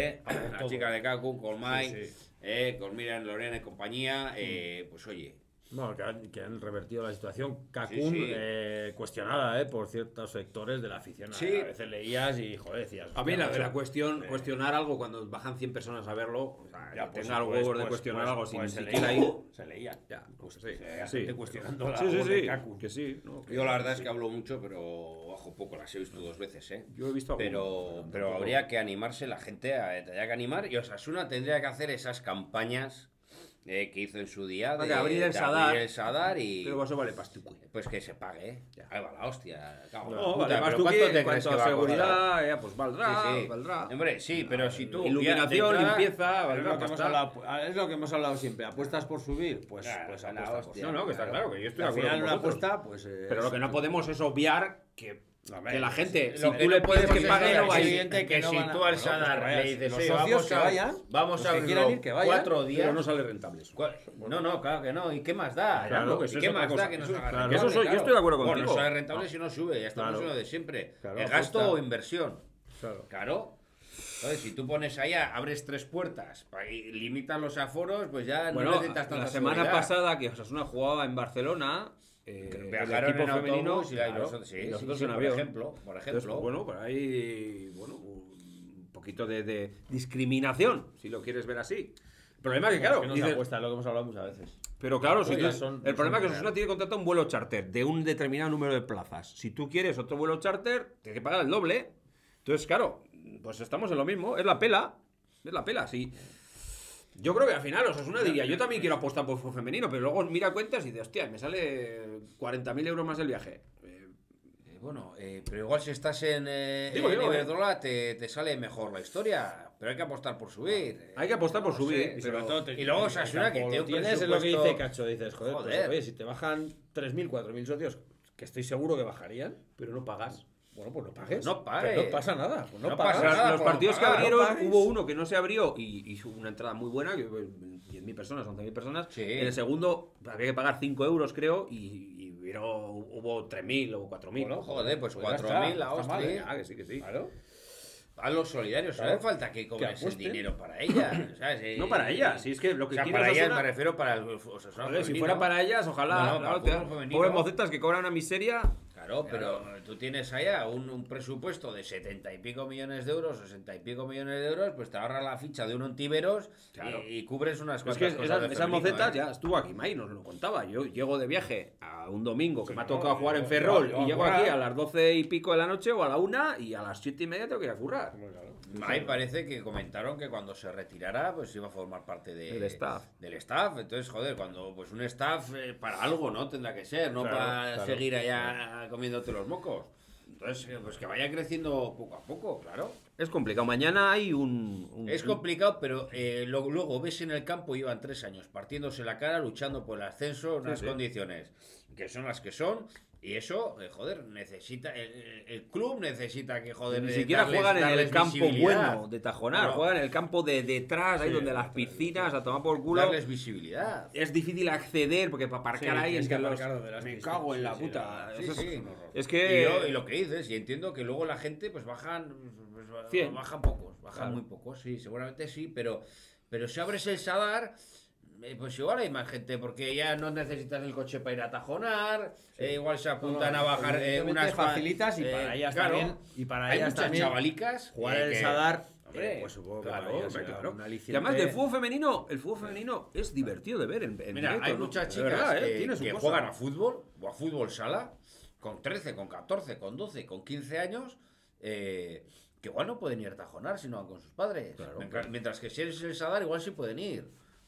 la chica de Kaku, Colmay, con Miriam, Lorena y compañía, pues oye... Bueno, que han revertido la situación. Kakun, Sí, sí. cuestionada por ciertos sectores de la afición. Sí. A veces leías y, joder, decías... A mí la, hostia, la cuestión, cuestionar algo cuando bajan 100 personas a verlo, o sea, Ya, que pues, tenga pues, huevos de pues, cuestionar pues, algo sin pues ni se siquiera leía. ir. Se leía. Ya, pues sí. Hay Sí, gente cuestionando la sí, labor de sí, Kaku. que sí. ¿no? Yo la verdad es que hablo mucho, pero bajo poco, las he visto 2 veces, ¿eh? Yo he visto Pero tampoco- habría que animarse, la gente tendría que animar y Osasuna tendría que hacer esas campañas que hizo en su día De abrir el Sadar. abrir el Sadar y Pero eso vale pastuco. pues que se pague, ¿eh? Ahí va la hostia. Cago en la No, puta, vale, pero más tú ¿cuánto que te en crees cuanto que a va a costar? seguridad, ya, pues valdrá, Sí, sí. valdrá. Hombre, sí, pero si tú... Iluminación, ya de entrada- limpieza, Es valdrá lo, que hemos pasta. hablado, es lo que hemos hablado siempre. ¿Apuestas por subir? Pues, Claro, pues la apuesta por hostia. subir. No, que está claro, que yo estoy de Al acuerdo final con una vosotros. apuesta, pues... Pero lo que no podemos es obviar que la gente, Lo si que tú no le pides podemos que es pague, obviar no va a que ir. evidente que no si van a- tú al bueno, Sadar pues le dices, los "Oye, socios vamos que a- vayan, vamos los a que abrirlo quieran ir, que vayan, 4 días... Pero no sale rentable eso. No, claro que no. ¿Y qué más da? Claro, que ¿Y eso qué es otra más cosa. da que nos Eso- haga claro. rentable? Eso soy- yo estoy de acuerdo Bueno, contigo. no sale rentable si no sube. Ya estamos Claro. en lo de siempre. Claro, ¿El gasto apuesta. o inversión? Claro. Claro. Entonces, si tú pones allá, abres 3 puertas y limitas los aforos, pues ya Bueno, no necesitas tanta la semana seguridad. pasada que Osasuna jugaba en Barcelona, el Viajaron equipo en femenino autobús y claro, nosotros, y nosotros sí, en por avión. ejemplo. Entonces, pues, bueno, por ahí, bueno, un poquito de discriminación, si lo quieres ver así. El problema es que, claro, Es que no se dices- apuesta, es lo que hemos hablado muchas veces. pero claro, si Oye, tú- son- el problema es que son Osasuna tiene contratado un vuelo charter de un determinado número de plazas. Si tú quieres otro vuelo charter, tienes que pagar el doble. Entonces, claro, pues estamos en lo mismo. Es la pela. Es la pela, sí. Yo creo que al final Osasuna diría, yo también quiero apostar por fútbol femenino, pero luego mira cuentas y dice, hostia, me sale 40.000 euros más el viaje. Bueno, pero igual si estás en Digo, Iberdrola te sale mejor la historia. Pero hay que apostar por subir. Hay que apostar por No subir. sé, Y sobre pero- todo te- y luego Osasuna, que tampoco tiene lo un tienes, es lo que presupuesto- dice Cacho. Dices, joder, pues, Joder. oye, si te bajan 3.000, 4.000 socios, que estoy seguro que bajarían, pero no pagas. bueno, pues no pagues. No pagues. Pero no pasa nada. Pues no, No pagas. pasa nada. Los por partidos que pagar, abrieron, no pagues. hubo uno que no se abrió y hizo una entrada muy buena, que 10.000 personas, 11.000 personas. Sí. En el segundo había que pagar 5 euros, creo, y hubo 3.000 o 4.000. Bueno, joder, pues Pues ya 4.000 está, la está mal, hostia. Ah, que sí, que sí. Claro. A los solidarios, Claro. hace falta que cobres el apuesten. dinero para ella. ¿Sabes? No para ella, si es que lo O que sea, quiere para ellas Osasuna- me refiero para el Osasuna Joder, si femenino. fuera para ellas, ojalá. No, claro, para el te- fútbol femenino. pobres mocetas que cobran una miseria. Claro, pero tú tienes allá un presupuesto de 70 y pico millones de euros, 60 y pico millones de euros, pues te ahorras la ficha de un Ontiveros Claro. y cubres unas Es cuantas que cosas de esas femenino, mocetas, ¿eh? ya estuvo aquí, May, nos lo contaba. Yo llego de viaje a un domingo que me ha no, tocado jugar en yo- Ferrol yo y llego currar. aquí a las 12 y pico de la noche o a la 1 y a las 7 y media tengo que ir a currar. Ahí parece que comentaron que cuando se retirara, pues iba a formar parte Del staff. Del staff. Entonces, joder, cuando pues un staff para algo, ¿no? Tendrá que ser, no Claro, para claro, seguir allá comiéndote los mocos. Entonces, pues que vaya creciendo poco a poco, claro. Es complicado. Mañana hay Es complicado, pero luego ves en el campo, llevan 3 años partiéndose la cara, luchando por el ascenso en unas sí. condiciones que son las que son. Y eso, joder, necesita. El club necesita que, joder, Ni siquiera darles- juegan en el darles campo visibilidad. bueno de Tajonar, No. juegan en el campo de detrás, ahí donde las piscinas, a tomar por culo. Darles visibilidad. Es difícil acceder porque para aparcar Sí, ahí tienes es que que los... aparcar donde las me piscinas, cago en la sí, puta. sí, Eso sí. es, Un horror. es que... Y lo que dices, y entiendo que luego la gente, pues bajan. Pues, 100. bajan pocos, bajan Claro. muy pocos, sí, seguramente sí, pero si abres el Sadar. Pues igual hay más gente, porque ya no necesitas el coche para ir a Tajonar, igual se apuntan a bajar evidentemente unas facilitas y para ellas también, y para hay ellas muchas también chavalicas jugar que- el Sadar, Hombre, pues supongo que claro, para ellas hombre, será claro. un Y aliciente. además el fútbol femenino es divertido de ver en Mira, directo, hay ¿no? muchas De chicas verdad, tiene su que cosa. juegan a fútbol o a fútbol sala con 13, con 14, con 12, con 15 años que igual no pueden ir a Tajonar si no van con sus padres. Claro, Mientras que si eres el Sadar igual sí pueden ir.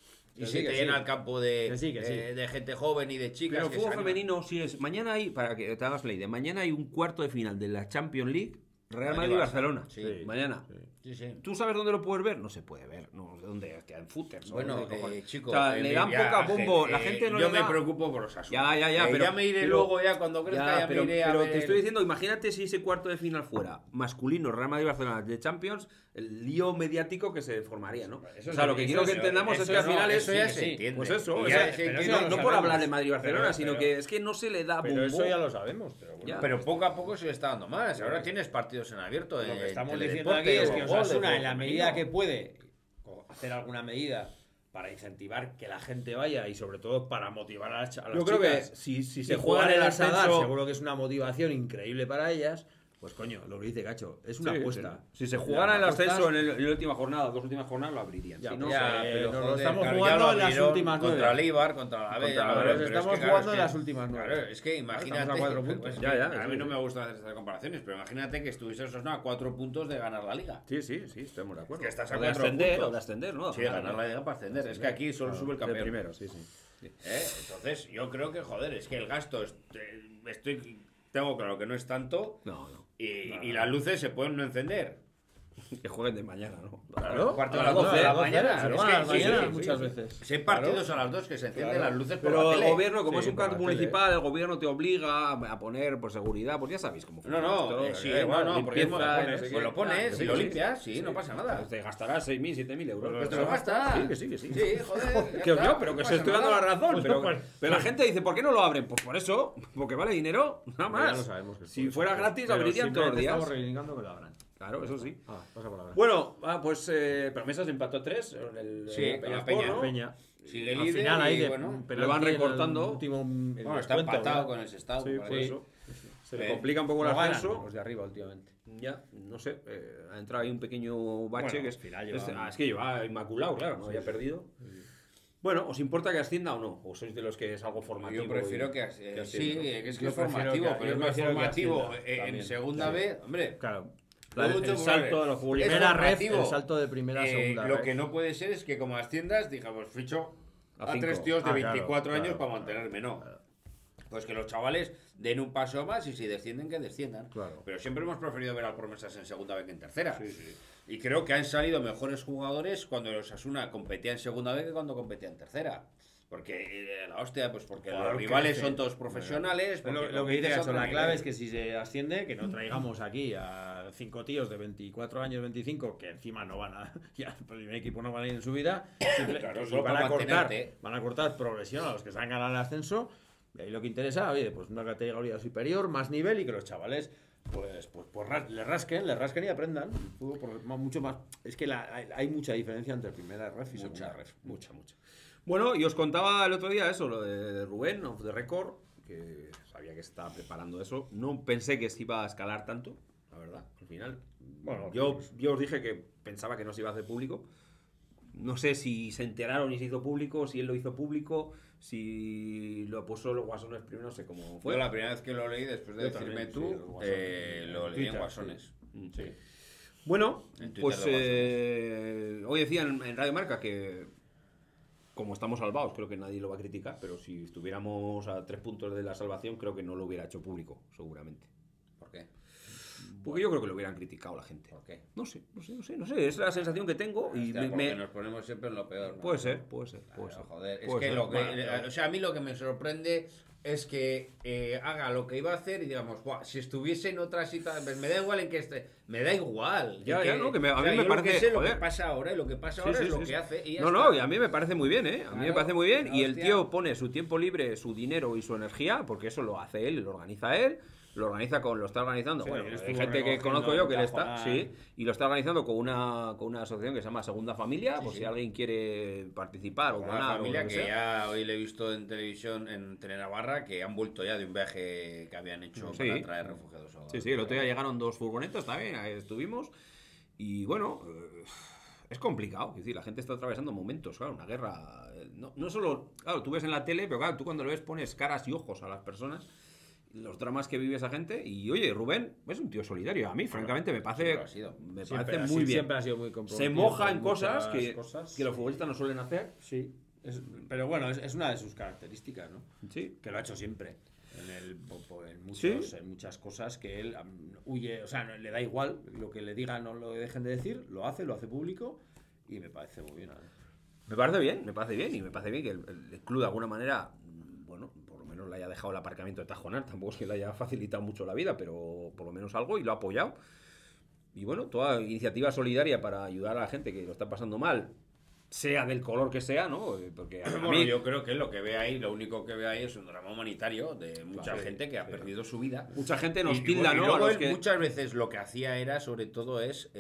Y Que se sí, te que llena sí. el campo de, Que sí, que sí. de gente joven y de chicas. Pero el que fútbol se animan. femenino sí es... Mañana hay, para que te hagas la idea, mañana hay un cuarto de final de la Champions League, Real Madrid y Barcelona. Sí. Mañana. Sí, sí. ¿Tú sabes dónde lo puedes ver? No se puede ver. No, ¿de dónde? Hostia, en footers. Bueno, cojones. chicos, O sea, le dan poca bombo. La gente no yo le da... me preocupo por los Asuna. Ya, pero... ya me iré pero- luego, ya cuando crezca, ya pero, me iré a pero ver. te estoy diciendo, imagínate si ese cuarto de final fuera masculino, Real Madrid y Barcelona de Champions, el lío mediático que se formaría, ¿no? Eso O sea, lo que eso quiero que sí, entendamos es eso que al no, final es... eso ya sí, se sí. entiende. Pues eso, Y o sea, ya se pero entiende. eso no lo por sabemos. hablar de Madrid y Barcelona, Pero- sino pero- que es que no se le da Pero bombo. eso ya lo sabemos. Pero bueno. Ya. Pero poco a poco se le está dando más. Ahora tienes partidos en abierto. Lo que en estamos Teledeporte, diciendo aquí es o que Gol, de Osasuna, fútbol en la femenino. medida que puede hacer alguna medida para incentivar que la gente vaya y sobre todo para motivar a las Yo creo que chicas, si si se juegan juega el el Asadar, ascenso... seguro que es una motivación increíble para ellas. Pues coño, lo que dice Cacho, es una Sí, apuesta. Si se jugara el Apuestas- ascenso en la última jornada, 2 últimas jornadas, lo abrirían. Ya, Si no, ya, pero nos lo joder, estamos claro, jugando ya lo en las abrieron últimas contra 9. el Eibar, contra la B. Contra la claro, B. pero Estamos es que, claro, jugando es en que- las últimas 9. Claro, es que imagínate. Estamos a 4 puntos. pues, Ya, ya, a es mí que- no me gusta hacer estas comparaciones, pero imagínate que estuviese Osasuna a 4 puntos de ganar la liga. Sí, estamos de acuerdo. Es que estás a O de 4 ascender, puntos. o de ascender, ¿no? Sí, de ganar la liga para ascender. Es que aquí solo sube el De campeón. primero, sí. Entonces, yo creo que, joder, es que el gasto tengo claro que no es tanto No. y las luces se pueden no encender. Que jueguen de mañana, ¿no? Claro, Cuarto a de las las 12 de la se mañana. van Es a que las sí, mañanas sí, muchas sí. veces. Si hay partidos a las 2 que se encienden Claro. las luces por Pero la el tele. gobierno, como Sí, es un por cargo la tele. municipal, el gobierno te obliga a poner por seguridad, pues ya sabéis cómo No, no, esto, sí, igual, no, porque limpieza, lo no pones, sé pues qué. lo pones, Sí, y lo sí, limpias, sí, no pasa nada. Pues te gastarás 6.000, 7.000 euros. Pues te lo gastas. Sí, que sí. Sí, joder. ya Que está, yo, pero no que pasa se estoy dando la nada. razón. Pero, pues, pero la gente dice, ¿por qué no lo abren? Pues por eso, porque vale dinero, nada más. Ya lo sabemos que es Si por eso. fuera gratis, Pero abrirían todos los simplemente días. Estamos reivindicando que lo abran. Claro, eso sí. Pasa palabra. Bueno, pues Promesas empató 3 en el Sí, con la Peña. Peñaspor, ¿no? Peña. Sigue Al líder final ahí y de bueno. pero le van aquí en el recortando. último, en el Bueno, está descuento, empatado ¿verdad? con el Sestao. Sí, por parece. eso. Se le Sí. complica un poco el No ganan ascenso. los de arriba últimamente. Ya, no sé, ha entrado ahí un pequeño bache Bueno, que es, al final lleva- es que lleva inmaculado, claro, no había perdido. Bueno, ¿os importa que ascienda o no? ¿O sois de los que es algo formativo? Yo prefiero y- que que sí, ascienda? que es que Yo es prefiero formativo, que- pero yo es más prefiero que formativo ascienda en también. segunda B, hombre. Claro. El salto de los futbolistas. Es Primera red, formativo. el salto de primera a segunda Lo red. que no puede ser es que como asciendas, digamos, ficho A a 5. 3 tíos de Ah, claro, 24 años claro, para mantenerme, no. Pues que los chavales den un paso más y si descienden, que desciendan. Claro. Pero siempre hemos preferido ver al Promesas en segunda vez que en tercera. Y creo que han salido mejores jugadores cuando los Osasuna competía en segunda vez que cuando competía en tercera. Porque la hostia, pues porque Jugador los rivales crece. son todos profesionales. Lo, porque lo que dice compites a Gacho, otro la clave nivel. es que si se asciende, que no traigamos aquí a 5 tíos de 24 años, 25, que encima no van a. Ya, el primer equipo no van a ir en su vida. Claro, y solo van para a cortar, mantenerte. van a cortar progresión a los que se han ganado el ascenso. Y ahí lo que interesa, oye, pues una categoría superior, más nivel y que los chavales le rasquen y aprendan. Mucho más. Es que hay mucha diferencia entre primera ref y segunda ref. Mucha. Bueno, y os contaba el otro día eso, lo de Rubén, off the record, que sabía que estaba preparando eso. No pensé que se iba a escalar tanto, la verdad, al final. Bueno, yo os dije que pensaba que no se iba a hacer público. No sé si se enteraron y se hizo público, si él lo hizo público, si lo puso los Guasones primero, no sé cómo fue. Yo la primera vez que lo leí, después de decirme también, tú, lo leí en Guasones. Sí. Bueno, En Twitter pues de hoy decían en Radio Marca que como estamos salvados, creo que nadie lo va a criticar, pero si estuviéramos a 3 puntos de la salvación, creo que no lo hubiera hecho público, seguramente. ¿Por qué? Porque yo creo que lo hubieran criticado la gente. ¿Por qué? No sé, es la sensación que tengo y Hostia, porque nos ponemos siempre en lo peor, ¿no? Puede ser. Joder, es Puede que ser. o sea, a mí lo que me sorprende es que haga lo que iba a hacer y digamos, "Buah, si estuviese en otra situación, pues me da igual en que esté, me da igual". Ya, que, no, que a mí me yo parece, lo que sé, lo joder. que pasa ahora, y lo que pasa ahora es lo que hace y ya No, está. y a mí me parece muy bien, ¿eh? A mí me Claro, parece muy bien. Y el hostia. tío pone su tiempo libre, su dinero y su energía, porque eso lo hace él, lo organiza él. Lo organiza lo está organizando. Sí, bueno, él hay estuvo gente que recogiendo conozco yo que en le está, Cajonar. sí, y lo está organizando con una asociación que se llama Segunda Familia, por si alguien quiere participar o Una donar o familia lo que sea. ya hoy le he visto en televisión en Telenavarra que han vuelto ya de un viaje que habían hecho Sí. para traer refugiados. Sí, el otro día llegaron 2 furgonetas también, ahí estuvimos. Y bueno, es complicado. Es decir, la gente está atravesando momentos, claro, una guerra. No solo, claro, tú ves en la tele, pero claro, tú cuando lo ves pones caras y ojos a las personas, los dramas que vive esa gente. Y oye, Rubén es un tío solidario. A mí, francamente, me parece, siempre ha sido. me Siempre parece ha muy sido- bien. Siempre ha sido muy comprometido. Se moja con en cosas muchas que los futbolistas no suelen hacer. Sí. Pero bueno, es una de sus características, ¿no? Sí. Que lo ha hecho siempre. Sí. En muchas cosas que él huye, o sea, no, le da igual lo que le digan o lo dejen de decir, lo hace público y me parece muy bien. Me parece bien, y me parece bien que el club de alguna manera, bueno, por lo menos le haya dejado el aparcamiento de Tajonar, tampoco es que le haya facilitado mucho la vida, pero por lo menos algo y lo ha apoyado. Y bueno, toda iniciativa solidaria para ayudar a la gente que lo está pasando mal, sea del color que sea, ¿no? Porque a Bueno, mí, yo creo que lo que ve ahí, lo único que ve ahí es un drama humanitario de mucha gente que ha perdido su vida. mucha gente nos Y tilda, bueno, ¿no? y luego A los él que... muchas veces lo que hacía era, sobre todo, es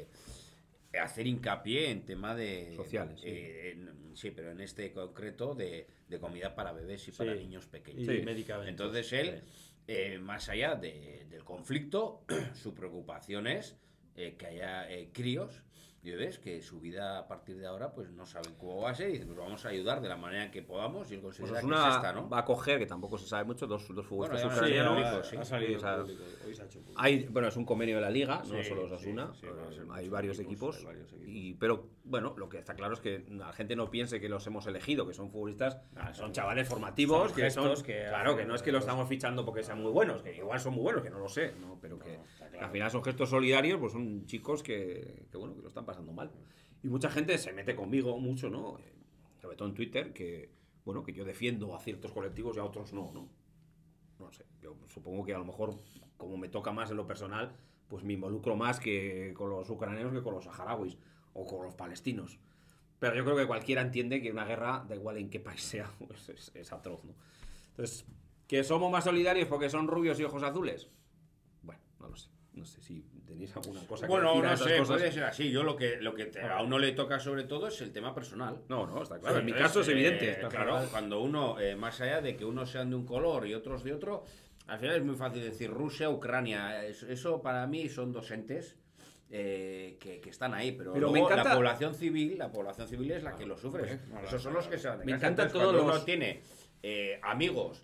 hacer hincapié en tema de... Sociales, sí. Sí, pero en este concreto de comida para bebés y para niños pequeños. Y Sí. medicamentos. Entonces él, más allá del conflicto, su preocupación es que haya críos y bebés que su vida a partir de ahora pues no saben cómo va a ser y dice, pues vamos a ayudar de la manera que podamos y él Pues considera que Osasuna es esta, ¿no? va a coger, que tampoco se sabe mucho, dos futbolistas Bueno, ya ucranianos. sí, ha salido o sea, público, hoy se ha hecho público. Bueno, es un convenio de la liga, no Sí, solo Osasuna, sí, va a ser hay muchos varios equipos, equipos, hay varios equipos. pero bueno, lo que está claro es que la gente no piense que los hemos elegido, que son futbolistas, son chavales formativos, Son que gestos son, que claro, que hacen no es que los estamos fichando porque sean muy buenos, que igual son muy buenos, que no lo sé, ¿no? Pero que al final son gestos solidarios, pues son chicos que bueno, que lo están pasando mal. Y mucha gente se mete conmigo mucho, ¿no? Sobre todo en Twitter, que bueno, que yo defiendo a ciertos colectivos y a otros no, ¿no? No sé, yo supongo que a lo mejor, como me toca más en lo personal, pues me involucro más que con los ucranianos que con los saharauis o con los palestinos. Pero yo creo que cualquiera entiende que una guerra, da igual en qué país sea, pues es atroz, ¿no? Entonces, ¿que somos más solidarios porque son rubios y ojos azules? Bueno, no lo sé. No sé si tenéis alguna cosa que Bueno, decir a no esas sé, cosas. puede ser así. Yo lo que a uno le toca sobre todo es el tema personal. No, está claro. En mi Entonces, caso es evidente. Claro, cuando uno, más allá de que unos sean de un color y otros de otro, al final es muy fácil decir Rusia, Ucrania. Eso para mí son dos entes que están ahí, pero Pero luego me encanta- la población civil es la que lo sufre. Esos son los que se van de Me casa. encantan Entonces, todos cuando los- uno tiene amigos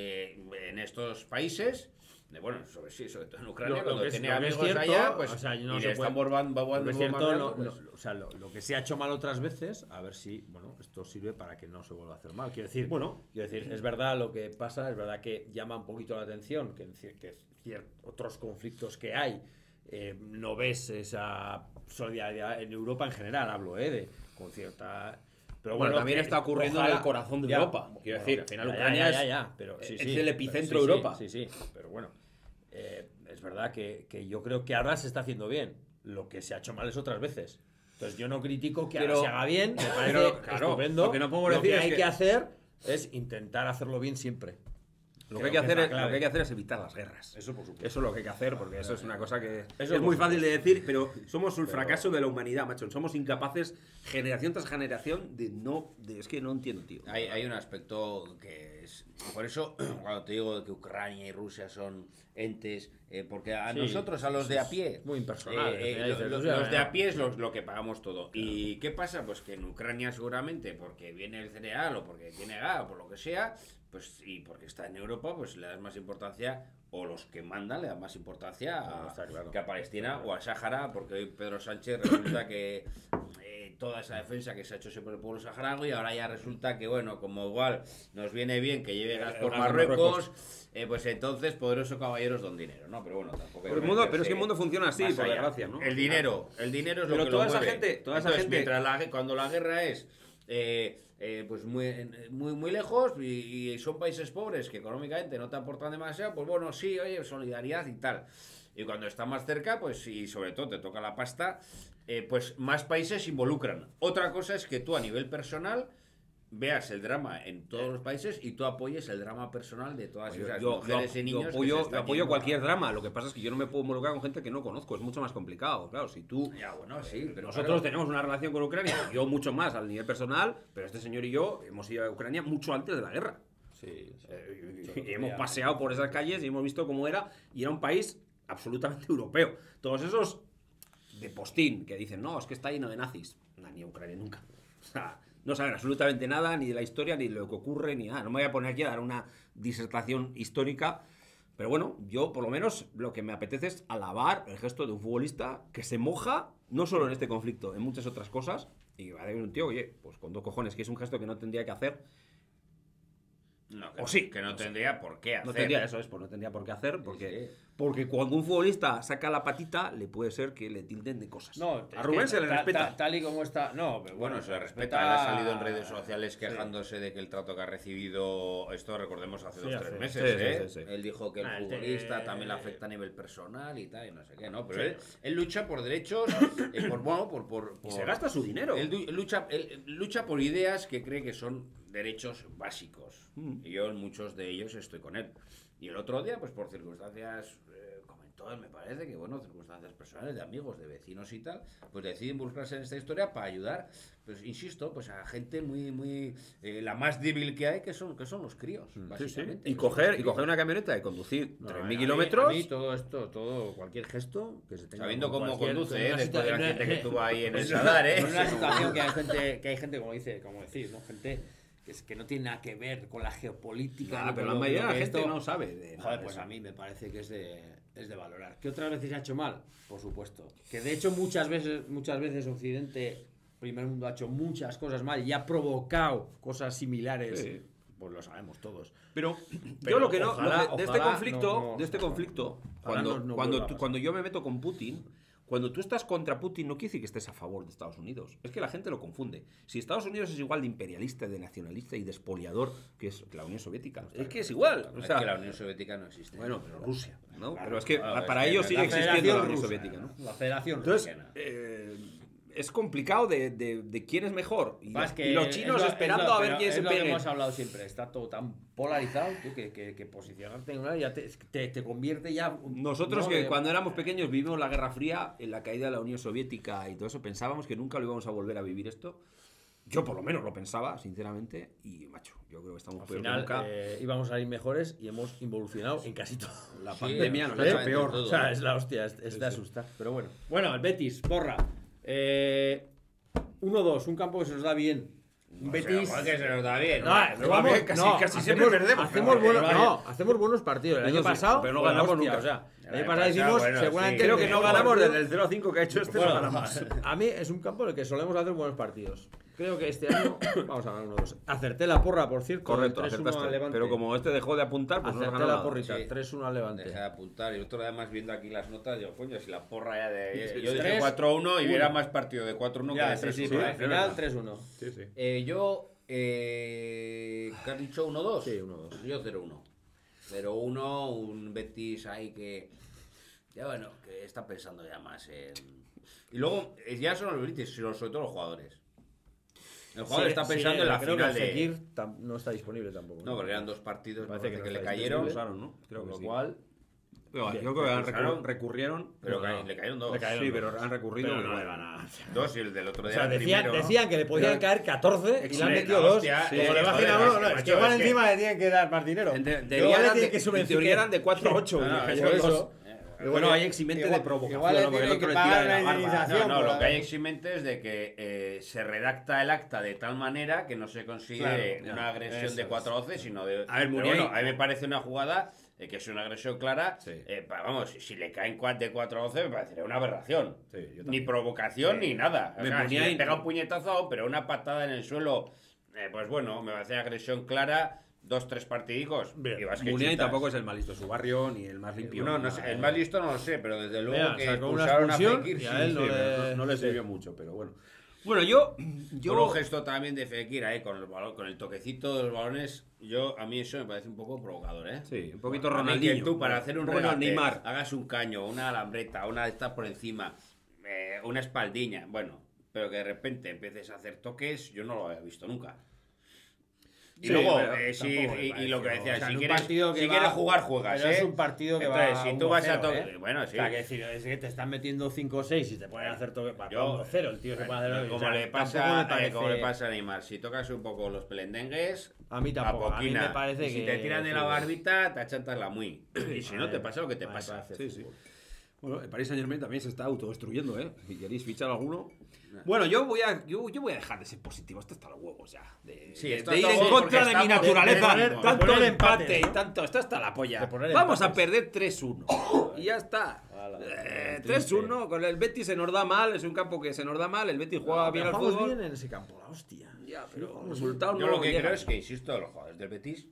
en estos países. Bueno, sobre todo en Ucrania, Lo cuando que es- tiene lo que es amigos cierto, allá, pues o sea, no y se le puede- están bombardando, Lo que es cierto, pues, o sea, lo que se ha hecho mal otras veces, a ver si, bueno, esto sirve para que no se vuelva a hacer mal. Quiero decir, es verdad lo que pasa, es verdad que llama un poquito la atención que otros conflictos que hay no ves esa solidaridad en Europa en general, hablo, con cierta... Pero Bueno, también que está ocurriendo en el corazón de Europa. Quiero decir, al final Ucrania pero, es el epicentro de Europa. Sí, pero bueno, es verdad que yo creo que ahora se está haciendo bien. Lo que se ha hecho mal es otras veces. Entonces yo no critico que ahora Pero- se haga bien, me parece pero, claro, estupendo. lo que no podemos Lo decir que es hay que- que hacer es intentar hacerlo bien siempre. Lo que hay que hacer es evitar las guerras. Eso por supuesto. Eso es lo que hay que hacer, porque eso es una cosa que Eso es muy por fácil de decir, pero somos el fracaso de la humanidad, macho. Somos incapaces, generación tras generación, es que no entiendo, tío. Hay un aspecto que es... Por eso, cuando te digo que Ucrania y Rusia son entes, porque a nosotros, a los de a pie... Muy impersonal. Los de a pie es lo que pagamos todo. Claro. ¿Y qué pasa? Pues que en Ucrania seguramente, porque viene el cereal o porque tiene gas o por lo que sea, pues y porque está en Europa, pues le das más importancia, o los que mandan le dan más importancia que a Palestina o a Sáhara, porque hoy Pedro Sánchez resulta que toda esa defensa que se ha hecho siempre el pueblo saharaui, ahora ya resulta que, bueno, como igual nos viene bien que lleve gas por Marruecos, pues entonces poderoso caballeros don dinero, ¿no? Pero bueno, tampoco... Pero es que el mundo funciona así, por desgracia, ¿no? El dinero es lo que toda lo esa mueve. gente, Mientras cuando la guerra es... pues muy lejos y son países pobres que económicamente no te aportan demasiado, pues bueno, sí, oye, solidaridad y tal. Y cuando está más cerca, pues y sobre todo te toca la pasta, pues más países se involucran. Otra cosa es que tú a nivel personal veas el drama en todos los países y tú apoyes el drama personal de todas esas mujeres y niños. Yo apoyo cualquier drama. Lo que pasa es que yo no me puedo involucrar con gente que no conozco. Es mucho más complicado. Claro, si tú... Ya, bueno, sí, pero nosotros tenemos una relación con Ucrania, yo mucho más al nivel personal, pero este señor y yo hemos ido a Ucrania mucho antes de la guerra. Sí. Y hemos paseado por esas calles y hemos visto cómo era, y era un país absolutamente europeo. Todos esos de postín que dicen, no, es que está lleno de nazis. No, ni Ucrania nunca. O sea, no saben absolutamente nada, ni de la historia, ni de lo que ocurre, ni nada. No me voy a poner aquí a dar una disertación histórica, pero bueno, yo por lo menos lo que me apetece es alabar el gesto de un futbolista que se moja, no solo en este conflicto, en muchas otras cosas, y va a haber un tío, oye, pues con dos cojones, que es un gesto que no tendría que hacer. No, o sí. Que no tendría por qué hacer. No tendría, eso es, pues no tendría por qué hacer, porque, Sí. porque cuando un futbolista saca la patita, le puede ser que le tilden de cosas. No, a Rubén se le respeta. Tal y como está. No, pero Bueno, se le respeta. Él ha salido en redes sociales quejándose de que el trato que ha recibido, esto recordemos hace 2 o 3 meses, sí. Él dijo que el futbolista también le afecta a nivel personal y tal, y no sé qué, ¿no? Pero él lucha por derechos, Y se gasta su dinero. Él lucha por ideas que cree que son derechos básicos. Y yo en muchos de ellos estoy con él. Y el otro día, pues por circunstancias, comentó él, me parece que, bueno, circunstancias personales, de amigos, de vecinos y tal, pues decide involucrarse en esta historia para ayudar, pues insisto, pues a gente muy la más débil que hay, que son los críos, básicamente. Sí. Y coger una camioneta y conducir 3.000 kilómetros. A mí todo esto, cualquier gesto que se tenga. Sabiendo cómo conduce, después de la gente que que estuvo ahí en el Sadar, Es una situación que hay gente, como decís, ¿no? Gente que no tiene nada que ver con la geopolítica. Pero la mayoría de la gente no sabe de nada. Joder, pues a mí me parece que es de valorar. ¿Qué otras veces se ha hecho mal? Por supuesto. Que de hecho muchas veces Occidente, primer mundo, ha hecho muchas cosas mal y ha provocado cosas similares. Sí. Pues lo sabemos todos. Pero yo lo que no, ojalá, de este conflicto, cuando yo me meto con Putin, cuando tú estás contra Putin no quiere decir que estés a favor de Estados Unidos. Es que la gente lo confunde. Si Estados Unidos es igual de imperialista, de nacionalista y de expoliador que es la Unión Soviética, es que es igual. O sea, es que la Unión Soviética no existe. Bueno, pero Rusia, ¿no? Claro, pero es que claro, para es que ellos sigue existiendo la Unión Rusa, Soviética, ¿no? La Federación Entonces, Rusa. es complicado de quién es mejor. Y Que los chinos esperando a ver quién se pegue. pegue. Hemos hablado siempre, está todo tan polarizado que posicionarte en una ya te convierte ya. Nosotros que cuando éramos pequeños vivimos la Guerra Fría, en la caída de la Unión Soviética y todo eso, pensábamos que nunca lo íbamos a volver a vivir esto. Yo por lo menos lo pensaba, sinceramente, y macho, yo creo que estamos peor que nunca. Íbamos a salir mejores y hemos evolucionado en casi todo. La pandemia nos ha hecho peor. O sea, es la hostia, es de asustar. Pero bueno. Bueno, el Betis, porra. 1-2, un campo que se nos da bien. Un Betis. Que se nos da bien. Casi siempre perdemos. Hacemos buenos partidos. El año pasado, pero no ganamos nunca. O sea, el año pasado hicimos seguramente. Creo que no ganamos desde el 0-5 que ha hecho este. No ganamos. A mí es un campo en el que solemos hacer buenos partidos. Creo que este año vamos a ganar 1-2. Acerté la porra, por cierto. Correcto, 3-1 al Levante. pero como este dejó de apuntar, pues acerté no la ganó porrita. Sí. 3-1 al Levante. Deja de apuntar. Y otro día más viendo aquí las notas, digo, coño, si la porra ya de. Yo Sí, dije 4-1 y era más partido de 4-1 que Ya, de 3-1. sí, pero al final 3-1. Sí. Yo. ¿Qué has dicho? 1-2. Sí, 1-2. Yo 0-1. 0-1, un Betis ahí que. Ya bueno, que está pensando ya más en. Y luego, ya son los Betis, sino sobre todo los jugadores. El jugador está pensando en la creo final que de... Fekir no está disponible tampoco. No, porque eran 2 partidos Parece que no le está cayeron. disponible. Usaron, ¿no? Creo Con que lo sí. cual. Pero, Bien, yo creo que usaron. recurrieron. Pero No. le cayeron 2. Le cayeron Sí, dos. pero han recurrido. Pero y no le bueno. van a. 2 y el del otro O día sea, el primero. decían que le podían caer 14 y le han Excelente, metido 2. hostia, Sí, sí, le bajen joder, a uno, macho, no, es que macho, igual es que- encima le tienen que dar más dinero. En Igual teoría le eran tienen de, que subir en teoría eran de 4 a 8. No, y es dijeron que dos. eso. Bueno, hay eximente de provocación, igual le ¿no? Porque el tienen otro que le tira pagar de la la barba. indemnización. No, lo por que hay ahí. eximente es de que se redacta el acta de tal manera que no se considere Claro, una agresión eso de es. 4 a 12, sino de... A ver, Pero Muniain- bueno, a mí me parece una jugada que es una agresión clara. Sí. Vamos, si le caen de 4 a 12 me parecería una aberración. Sí, yo también. Ni provocación ni nada. O Me sea, si Muniain- le pega un puñetazo, pero una patada en el suelo, pues bueno, me parece agresión clara, 2-3 partidicos. Bien. Y vas que Muniain chutas. tampoco es el más listo de su barrio, ni el más limpio. No, no sé, el más listo no lo sé, pero desde luego Mira, que sacó una expulsaron a expulsión Fekir y sí, a él sí, no le- pero No le Sí. sirvió mucho, pero bueno. Bueno, yo Con un gesto también de Fekir ahí, con el balón, con el toquecito de los balones, a mí eso me parece un poco provocador, ¿eh? Sí, un poquito A mí Ronaldinho. que tú para hacer un poco regate, Neymar. hagas un caño, una alambreta, una de estas por encima, una espaldiña, bueno, pero que de repente empieces a hacer toques, yo no lo había visto nunca. Y Sí, luego, pero sí, tampoco me y lo que pareció. decía, O sea, si en un quieres, partido que si va- quieres jugar, juegas, Pero ¿eh? es un partido que Entonces, va si tú vas a 1-0, toque, ¿eh? bueno, O sí. sea, que decir, es que te están metiendo 5 o 6 y te pueden hacer toque para Yo- 1-0. El tío se puede hacer. como, o sea, le tampoco pasa, me parece- como le pasa a Neymar, si tocas un poco los pelendengues, A mí tampoco. A mí poquina. me parece Y si que. te tiran de la sí. barbita, te achantas la muy. Y si no, te pasa lo que te Me pasa. parece Sí, sí. fútbol. Bueno, el Paris Saint Germain también se está autodestruyendo, ¿eh? Si queréis fichar alguno. Bueno, yo voy a dejar de ser positivo. Esto está a los huevos ya. Sí, De esto ir está a en los huevos contra de porque mi estamos- naturaleza. de poner Tanto el empate empates, y ¿no? tanto. Esto está la polla. De poner Vamos a empates. perder 3-1. Y ya está. Ala, 3-1. Con el Betis se nos da mal. Es un campo que se nos da mal. El Betis juega bien al Jugamos fútbol. bien en ese campo, la hostia. Ya, pero los resultados Yo no lo que llegan. creo es que, insisto, los jugadores del Betis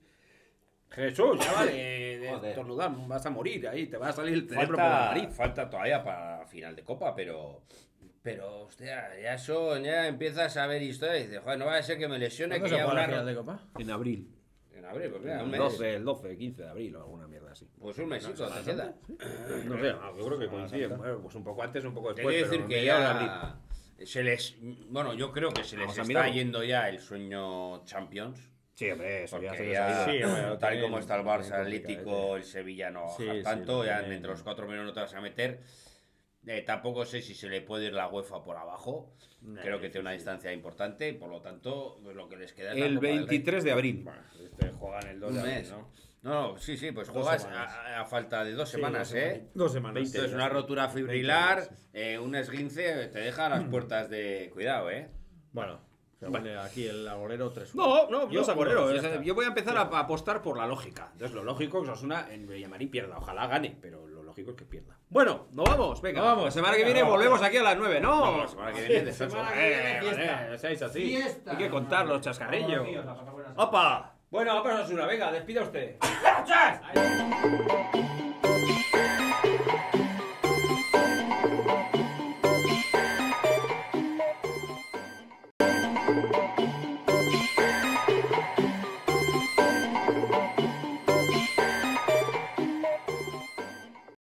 Jesús, ya vale, de Joder. estornudar, vas a morir ahí, te va a salir el cerebro por la nariz. falta todavía para la final de Copa, pero hostia, ya empiezas a ver historias y dices, joder, no va a ser que me lesione, ¿Cuándo que se ya juega la una... final de Copa? En abril. En abril, pues mira, un El mes. 12, 15 de abril o alguna mierda así. Pues un mesito te queda. No sé, yo creo que coincide. Bueno, pues un poco antes, un poco Te después. quiero decir pero que mediados de abril. ya se les... Bueno, yo creo que se les Vamos a está mirarlo. yendo ya el sueño Champions. Sí, hombre, eso ya se Porque les ha ya, ido. Sí, bueno, tal y también como está el tienen Barça, Atlético, el Sevilla no Sí, baja sí, tanto, lo ya tienen. entre los 4 primeros no te vas a meter. Tampoco sé si se le puede ir la UEFA por abajo. Creo que tiene una distancia importante, por lo tanto, pues lo que les queda es la El Copa del Rey. 23 de abril. Bueno, juegan el 2 de Un abril, mes. ¿no? No, sí, pues 2 juegas semanas. a falta de 2 semanas, Sí, ¿eh? 2 semanas. Entonces, una rotura fibrilar, un esguince, te deja a las puertas de... Cuidado, ¿eh? Bueno, se pone aquí el agorero 3. No, no, Yo yo agorero, agorero. ya está. Yo voy a empezar a apostar por la lógica. Entonces, lo lógico es que Osasuna en Villamarín pierda. Ojalá gane, pero lo lógico es que pierda. Bueno, nos vamos. Venga, Nos vamos. la semana que Venga, viene vamos. volvemos aquí a las 9, ¿no? No, la semana que viene descanso. semana que viene, fiesta. Vale, no seáis así. Fiesta. Hay que contar los chascarrillos. Tíos, la pasa buena. ¡Opa! Bueno, vamos a Osasuna. Venga, despida usted.